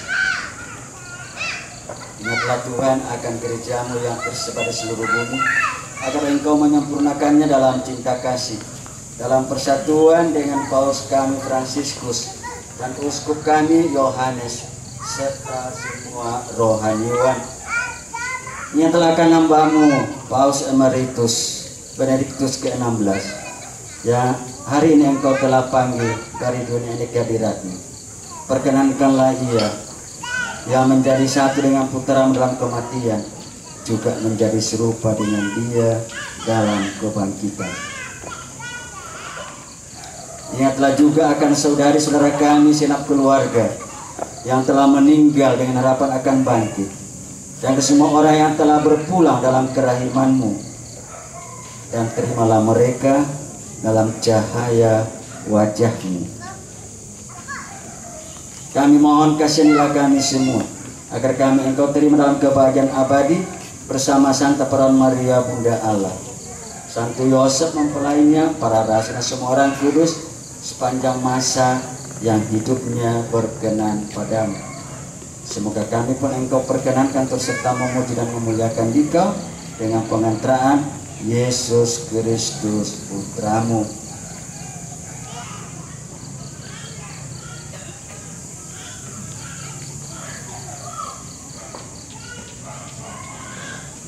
Speaker 4: Ingatlah Tuhan akan gereja-Mu yang tersebar di seluruh bumi, agar Engkau menyempurnakannya dalam cinta kasih, dalam persatuan dengan Paus kami Fransiskus dan uskup kami Yohanes serta semua rohaniwan. Ingatlah akan hamba-Mu Paus Emeritus Benediktus ke enam belas yang hari ini Engkau telah panggil dari dunia ini ke hadirat-Mu. Perkenankanlah ia yang menjadi satu dengan putra-Mu dalam kematian juga menjadi serupa dengan Dia dalam kebangkitan. Ingatlah juga akan saudari-saudara kami senap keluarga yang telah meninggal dengan harapan akan bangkit, dan ke semua orang yang telah berpulang dalam kerahiman-Mu, dan terimalah mereka dalam cahaya wajah-Mu. Kami mohon kasihanilah kami semua, agar kami Engkau terima dalam kebahagiaan abadi bersama Santa Perawan Maria Bunda Allah, Santo Yosef mempelainya, para rasul dan semua orang kudus sepanjang masa yang hidupnya berkenan padamu. Semoga kami pun Engkau perkenankan terus serta memuji dan memuliakan Dikau dengan pengantaraan Yesus Kristus Putra-Mu.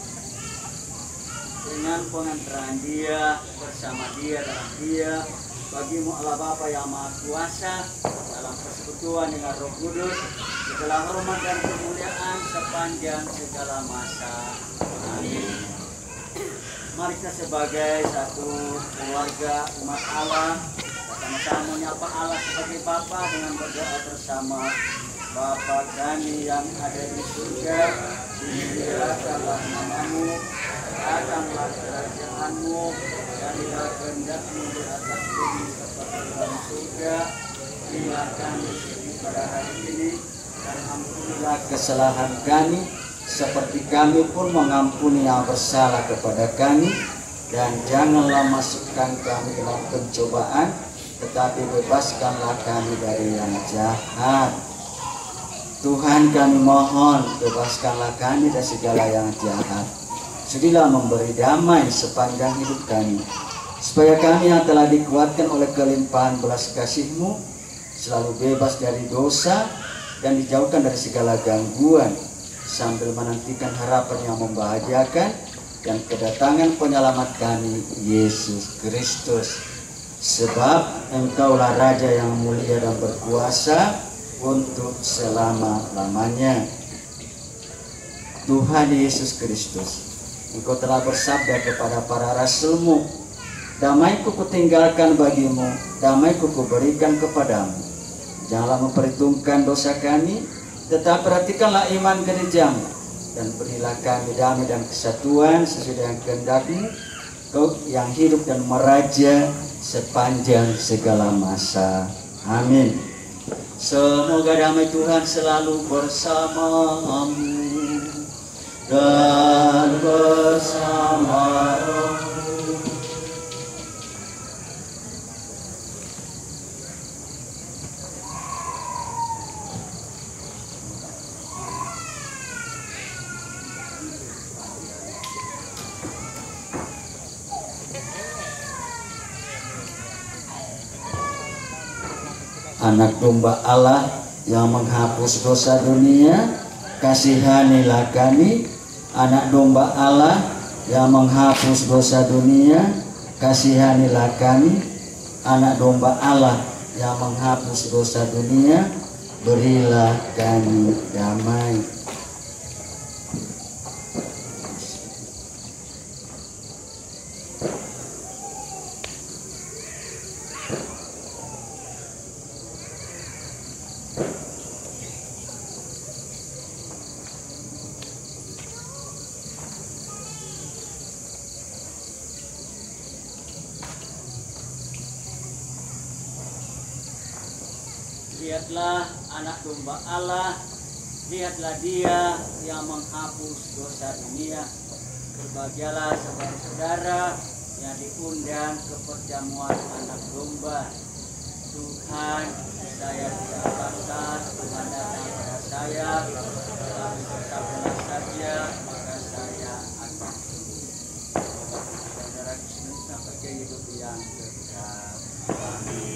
Speaker 4: Dengan pengantaraan Dia, bersama Dia, dalam Dia, Bagimu Allah Bapa yang Maha Kuasa, dalam persekutuan dengan Roh Kudus, segala hormat dan kemuliaan sepanjang segala masa. Amin. Mari kita sebagai satu keluarga umat Allah, sama-sama menyapa Allah sebagai Bapa dengan berdoa bersama. Bapa kami yang ada di surga, dimuliakanlah namamu, datanglah kerajaanmu, jadilah kehendak-Mu di atas bumi seperti dalam surga. Berilah kami pada hari ini, dan ampunilah kesalahan kami, seperti kami pun mengampuni yang bersalah kepada kami, dan janganlah masukkan kami dalam pencobaan, tetapi bebaskanlah kami dari yang jahat. Tuhan, kami mohon, bebaskanlah kami dari segala yang jahat. Sudilah memberi damai sepanjang hidup kami, supaya kami yang telah dikuatkan oleh kelimpahan belas kasih-Mu selalu bebas dari dosa dan dijauhkan dari segala gangguan, sambil menantikan harapan yang membahagiakan dan kedatangan penyelamat kami, Yesus Kristus. Sebab Engkaulah Raja yang mulia dan berkuasa untuk selama-lamanya. Tuhan Yesus Kristus, Engkau telah bersabda kepada para rasul-Mu, damai-Ku kutinggalkan bagimu, damai-Ku kuberikan kepadamu. Janganlah memperhitungkan dosa kami, tetapi perhatikanlah iman gereja-Mu, dan berilah kami damai dan kesatuan sesuai dengan kehendak-Mu, Kau yang hidup dan meraja sepanjang segala masa. Amin. Semoga damai Tuhan selalu bersamamu dan bersama rohmu. Anak domba Allah yang menghapus dosa dunia, kasihanilah kami. Anak domba Allah yang menghapus dosa dunia, kasihanilah kami. Anak domba Allah yang menghapus dosa dunia, berilah kami damai. Lihatlah anak domba Allah, lihatlah Dia yang menghapus dosa dunia. Berbahagialah saudara-saudara yang diundang ke perjamuan anak domba. Tuhan, saya tidak pantas, Tuhan datang kepada saya, tetapi bersabdalah saja, maka saya akan sembuh. Saudara Kristus sampai ke hidup yang kekal. Amin.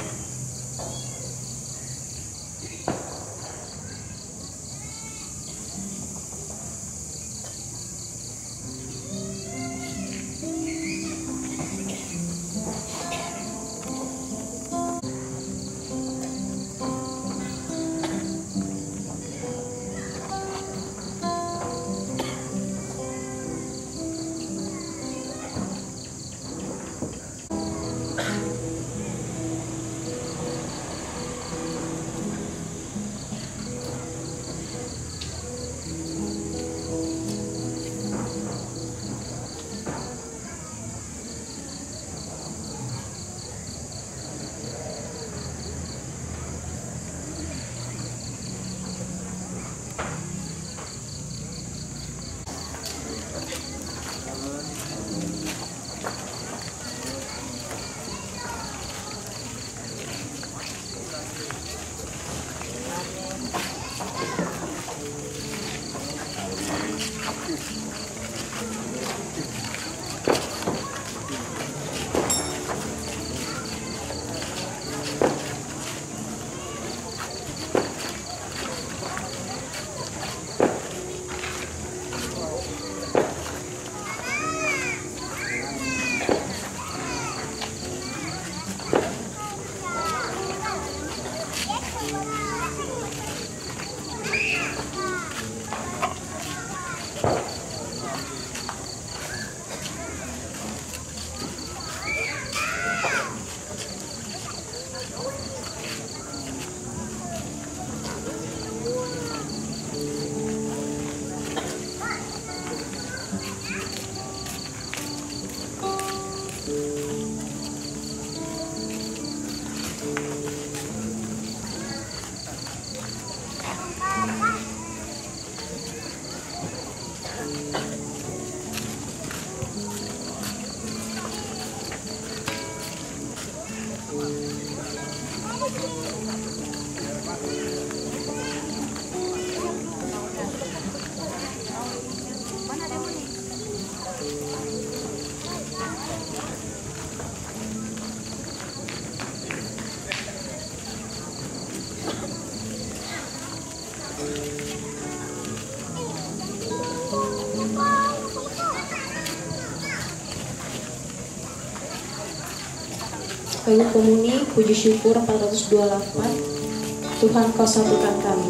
Speaker 5: Kayu Komuni, puji syukur empat ratus dua puluh delapan. Tuhan, Kau satukan kami.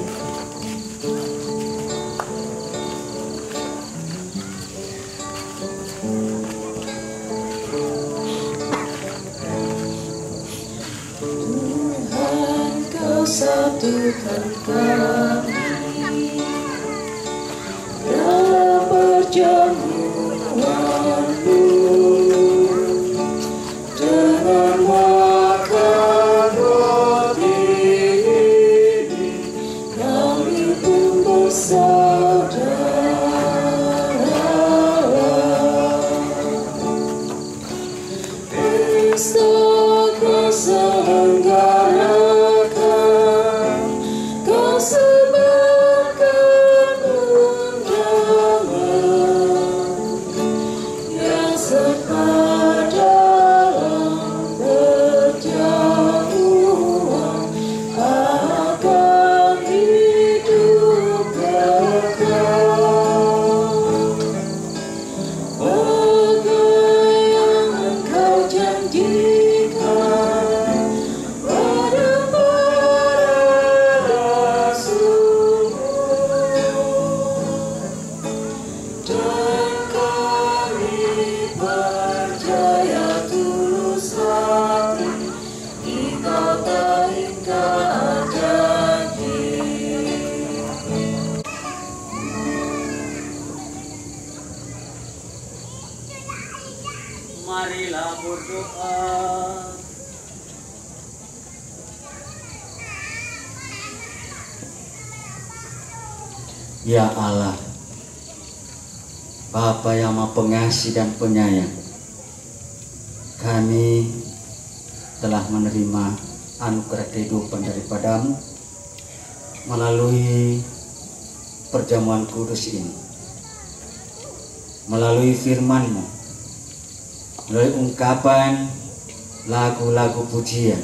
Speaker 5: Tuhan, Kau satukan kami dalam perjamuan-Mu. Dengan makan roti ini, kami pun bersaudara. Pesta Kau selenggarakan, Kau sebarkan undangan yang sepadan akan hidup kekal. Bagai yang Engkau janjikan pada para rasul-Mu, dan kami percaya tulus hati Engkau tak ingkar janji.
Speaker 1: Marilah berdoa.
Speaker 4: Ya Allah, Bapa yang Maha Pengasih dan Penyayang, kami telah menerima anugerah kehidupan daripada-Mu melalui perjamuan kudus ini, melalui firman-Mu, melalui ungkapan lagu-lagu pujian,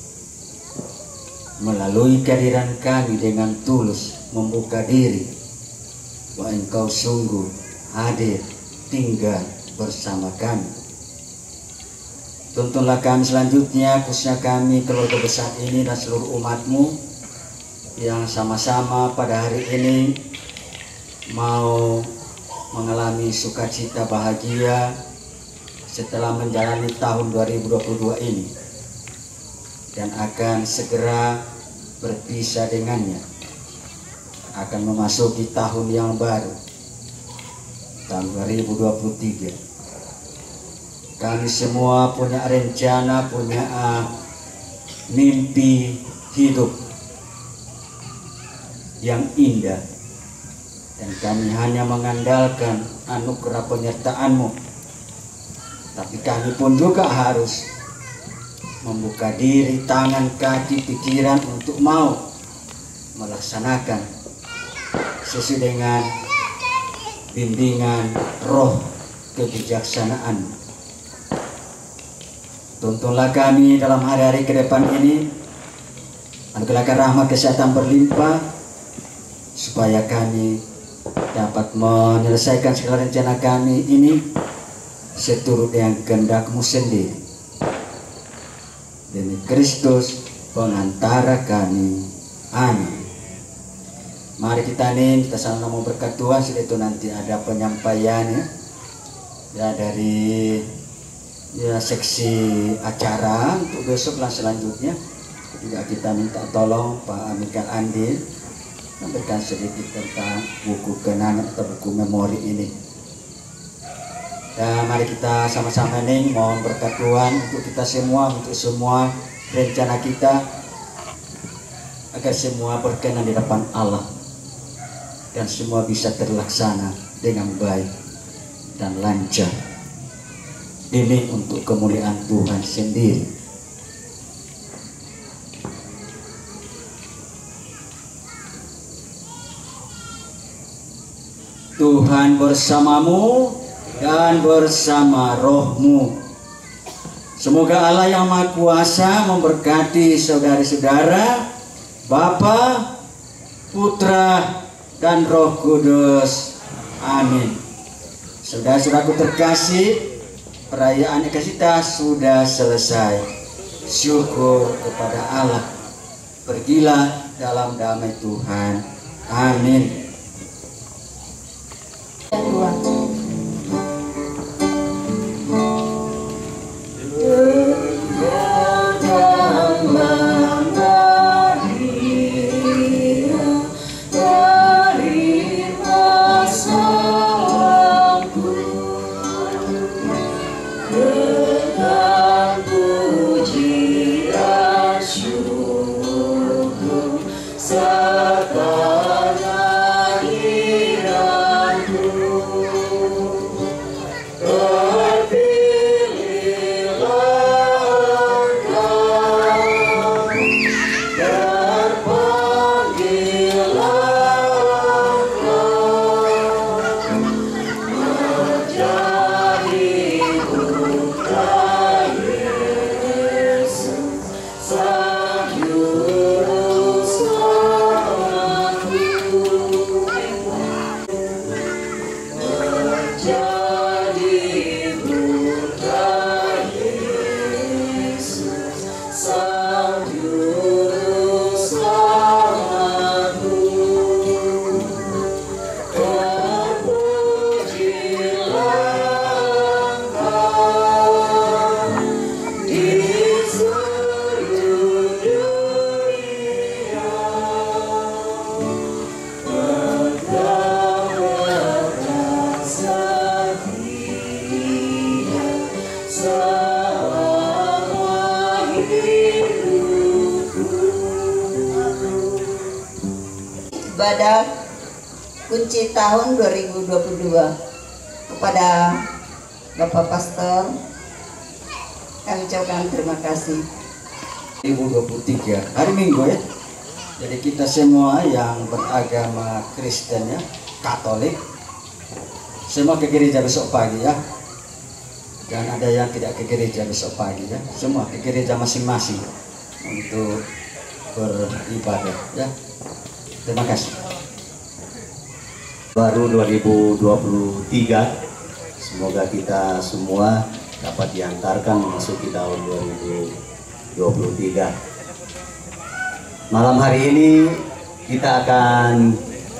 Speaker 4: melalui kehadiran kami dengan tulus membuka diri bahwa Engkau sungguh hadir tinggal bersama kami. Tuntunlah kami selanjutnya, khususnya kami keluarga besar ini dan seluruh umat-Mu yang sama-sama pada hari ini mau mengalami sukacita bahagia setelah menjalani tahun dua ribu dua puluh dua ini dan akan segera berpisah dengannya, akan memasuki tahun yang baru, tahun dua ribu dua puluh tiga. Kami semua punya rencana, punya uh, mimpi hidup yang indah, dan kami hanya mengandalkan anugerah penyertaan-Mu. Tapi kami pun juga harus membuka diri, tangan, kaki, pikiran untuk mau melaksanakan sesuai dengan bimbingan roh kebijaksanaan. Tuntunlah kami dalam hari-hari ke depan ini, anugerahkan rahmat kesehatan berlimpah, supaya kami dapat menyelesaikan segala rencana kami ini seturut dengan kehendak-Mu sendiri. Demi Kristus pengantara kami. Amin. Mari kita nih, kita sama-sama berkat Tuhan. Setelah itu nanti ada penyampaiannya ya dari ya seksi acara untuk besok lah selanjutnya. Juga kita minta tolong Pak Mikael Andin memberikan sedikit tentang buku kenangan atau buku memori ini. Dan mari kita sama-sama nih mohon berkat Tuhan untuk kita semua, untuk semua rencana kita, agar semua berkenan di depan Allah dan semua bisa terlaksana dengan baik dan lancar. Ini untuk kemuliaan Tuhan sendiri. Tuhan bersamamu dan bersama rohmu. Semoga Allah yang Maha Kuasa memberkati saudara-saudara, Bapa, Putra, dan Roh Kudus. Amin. Saudara-saudaraku terkasih, perayaan Ekasita sudah selesai. Syukur kepada Allah. Pergilah dalam damai Tuhan. Amin.
Speaker 5: Dan dua.
Speaker 6: Ibadah kunci tahun dua ribu dua puluh dua kepada Bapak Pastor kami ucapkan terima kasih.
Speaker 4: dua ribu dua puluh tiga hari Minggu ya. Jadi kita semua yang beragama Kristen ya, Katolik, semua ke gereja besok pagi ya. Dan ada yang tidak ke gereja besok pagi ya. Semua ke gereja masing-masing untuk beribadah ya. Terima kasih.
Speaker 7: Baru dua ribu dua puluh tiga, semoga kita semua dapat diantarkan memasuki tahun dua ribu dua puluh tiga. Malam hari ini kita akan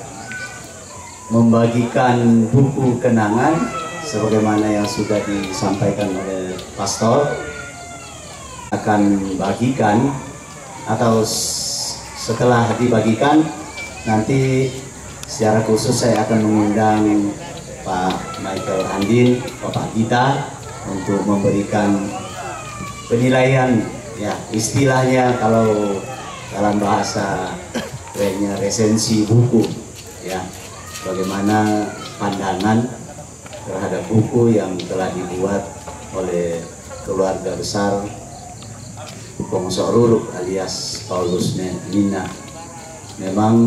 Speaker 7: membagikan buku kenangan sebagaimana yang sudah disampaikan oleh Pastor. Akan bagikan atau setelah dibagikan nanti secara khusus saya akan mengundang Pak Mikael Andin, Bapak Gita untuk memberikan penilaian ya, istilahnya kalau dalam bahasa kerennya resensi buku ya, bagaimana pandangan terhadap buku yang telah dibuat oleh keluarga besar Bongso Ruruk alias Paulus Nina. Memang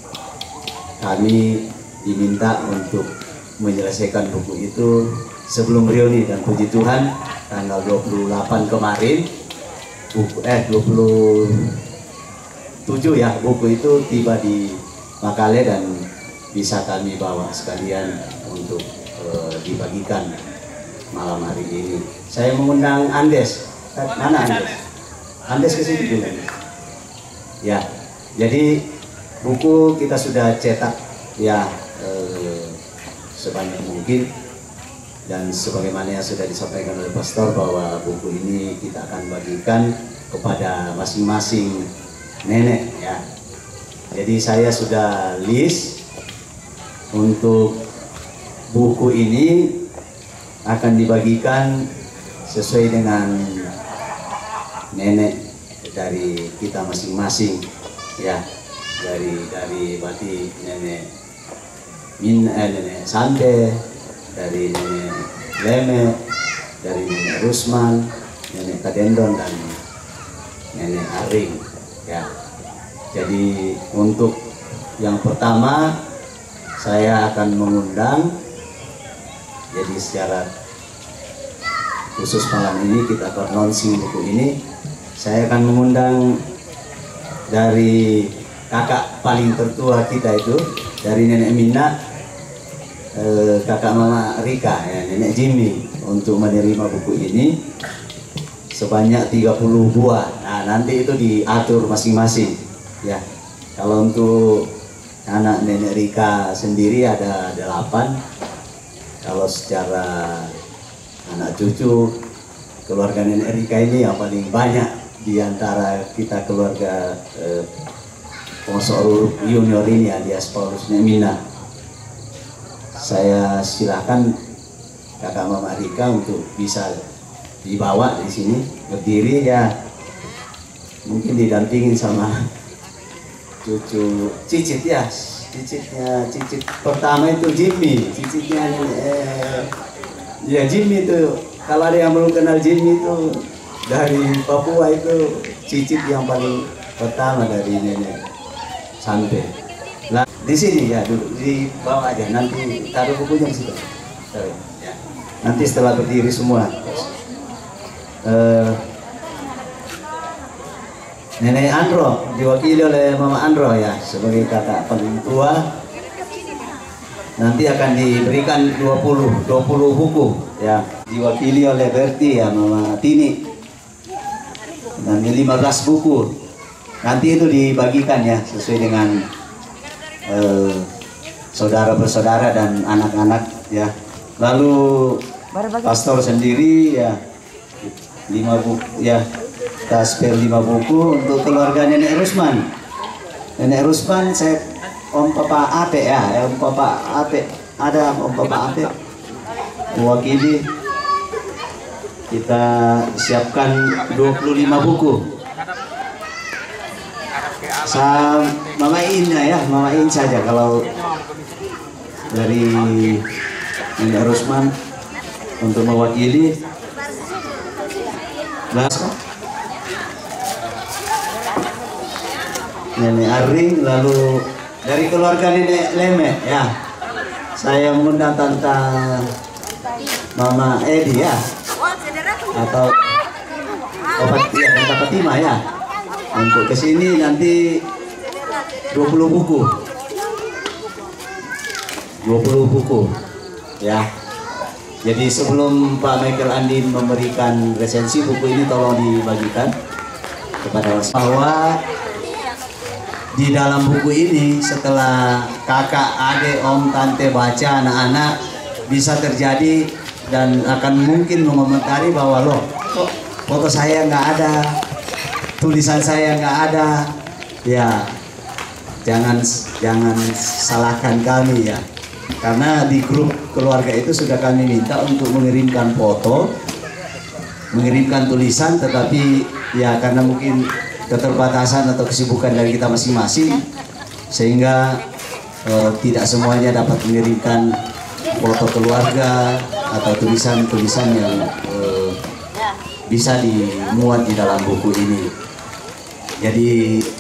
Speaker 7: kami diminta untuk menyelesaikan buku itu sebelum reuni, dan puji Tuhan tanggal dua puluh delapan kemarin buku eh dua puluh tujuh ya buku itu tiba di Makale dan bisa kami bawa sekalian untuk uh, dibagikan malam hari ini. Saya mengundang Andes. Mana Andes? Andes ke sini dulu. Ya, Jadi buku kita sudah cetak ya eh, sebanyak mungkin, dan sebagaimana yang sudah disampaikan oleh pastor bahwa buku ini kita akan bagikan kepada masing-masing nenek ya. Jadi saya sudah list untuk buku ini akan dibagikan sesuai dengan nenek dari kita masing-masing ya, dari dari berarti nenek Min, eh, nenek Sande, dari nenek Leme, dari nenek Rusman, nenek Kadendon, dan nenek Aring ya. Jadi untuk yang pertama saya akan mengundang, jadi secara khusus malam ini kita announcing buku ini, saya akan mengundang dari kakak paling tertua kita itu, dari nenek Mina, eh, kakak mama Rika ya, nenek Jimmy, untuk menerima buku ini sebanyak tiga puluh buah. Nah, nanti itu diatur masing-masing ya. Kalau untuk anak nenek Rika sendiri ada delapan. Kalau secara anak cucu keluarga nenek Rika ini yang paling banyak di antara kita keluarga eh, Pengosor Junior ini alias Paulus Nemina. Saya silakan kakak mama Rika untuk bisa dibawa di sini berdiri ya, mungkin didampingin sama cucu cicit ya, cicitnya cicit pertama itu Jimmy, cicitnya eh, ya Jimmy itu. Kalau ada yang belum kenal Jimmy itu dari Papua, itu cicit yang paling pertama dari nenek sampai. Nah, di sini ya dulu di bawah aja, nanti taruh bukunya di situ. Taruh, ya. Nanti setelah berdiri semua. Uh, Nenek Andro diwakili oleh Mama Andro ya sebagai kakak paling tua. Nanti akan diberikan dua puluh buku ya, diwakili oleh Berti ya, Mama Tini. Nanti lima belas buku. Nanti itu dibagikan ya sesuai dengan eh, saudara bersaudara dan anak-anak ya. Lalu pastor sendiri ya lima buku ya. Kita spare lima buku untuk keluarga nenek Rusman. Nenek Rusman saya Om Papa Ate ya, Om Papa Ate, ada Om Papa Ate mewakili. Kita siapkan dua puluh lima buku. Sama Mama In ya, Mama In saja kalau dari nenek Rusman untuk mewakili. Nenek Aring, lalu dari keluarga nenek Leme ya, saya mengundang Tante Mama Edi ya, atau Obat ya, Tante Fatima ya, untuk kesini nanti dua puluh buku dua puluh buku ya. Jadi sebelum Pak Michael Andin memberikan resensi buku ini, tolong dibagikan kepada bahwa di dalam buku ini setelah kakak, adik, om, tante baca, anak-anak bisa terjadi dan akan mungkin mengomentari bahwa loh kok foto saya nggak ada, tulisan saya nggak ada ya. Jangan jangan salahkan kami ya, karena di grup keluarga itu sudah kami minta untuk mengirimkan foto, mengirimkan tulisan, tetapi ya karena mungkin keterbatasan atau kesibukan dari kita masing-masing sehingga eh, tidak semuanya dapat mengirimkan foto keluarga atau tulisan-tulisan yang eh, bisa dimuat di dalam buku ini. Jadi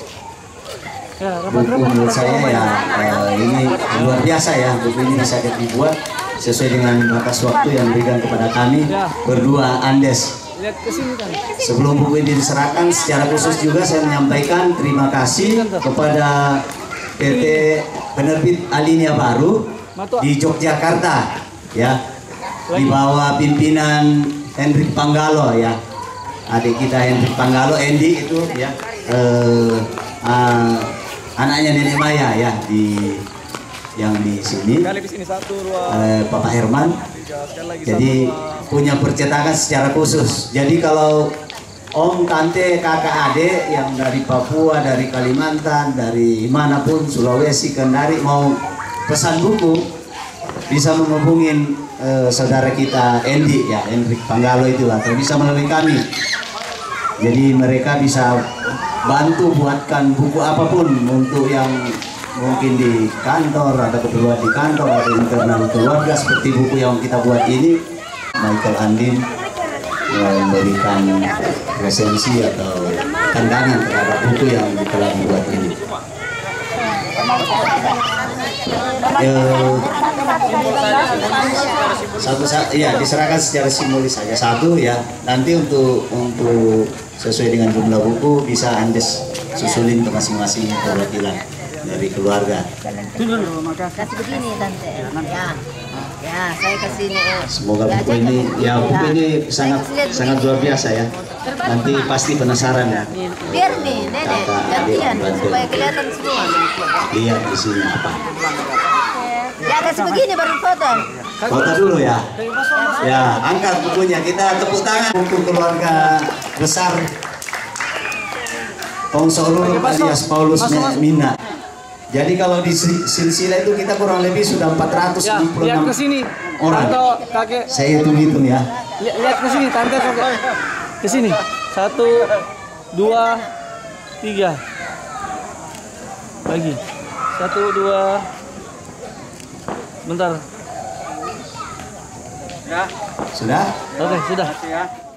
Speaker 7: buku menurut saya ya eh, ini luar biasa ya, buku ini bisa dibuat sesuai dengan batas waktu yang diberikan kepada kami berdua Andes. Sebelum buku ini diserahkan, secara khusus juga saya menyampaikan terima kasih kepada P T Penerbit Alinea Baru di Yogyakarta ya, di bawah pimpinan Hendrik Panggalo ya, adik kita Hendrik Panggalo, Endi itu ya, eh, uh, anaknya Nenek Maya ya di yang di sini, eh, Bapak Herman. Jadi punya percetakan secara khusus. Jadi kalau om, tante, kakak, adik yang dari Papua, dari Kalimantan, dari manapun, Sulawesi, Kendari mau pesan buku, bisa menghubungin eh, saudara kita Endi ya, Hendrik Panggalo itu, atau bisa melalui kami. Jadi mereka bisa bantu buatkan buku apapun untuk yang mungkin di kantor atau keperluan di kantor atau internal keluarga, seperti buku yang kita buat ini. Michael Andin memberikan resensi atau pandangan terhadap buku yang telah dibuat ini. Eh, satu ya diserahkan secara simbolis saja satu ya. Nanti untuk untuk sesuai dengan jumlah buku bisa Andes susulin ke masing-masing perwakilan dari keluarga.
Speaker 8: Kasih begini tante. Ya, ya saya kasih ini.
Speaker 7: Semoga buku ini, ya buku ini sangat sangat luar biasa ya. Nanti pasti penasaran ya.
Speaker 8: Biar nih nenek gantian supaya kelihatan semua.
Speaker 7: Lihat di sini apa.
Speaker 8: Ya kasih begini baru foto.
Speaker 7: Foto dulu ya. Ya, angkat bukunya, kita tepuk tangan untuk keluarga besar Tongsolur alias Paulus Mina. Jadi kalau di silsilah itu kita kurang lebih sudah empat ratus enam puluh enam
Speaker 1: ya,
Speaker 7: orang.
Speaker 1: kakek.
Speaker 7: Saya hitung-hitung ya.
Speaker 1: Lihat ke sini, tante kakek. Ke sini. Satu, dua, tiga. Lagi. Satu, dua. Bentar.
Speaker 7: Sudah?
Speaker 1: Oke, sudah.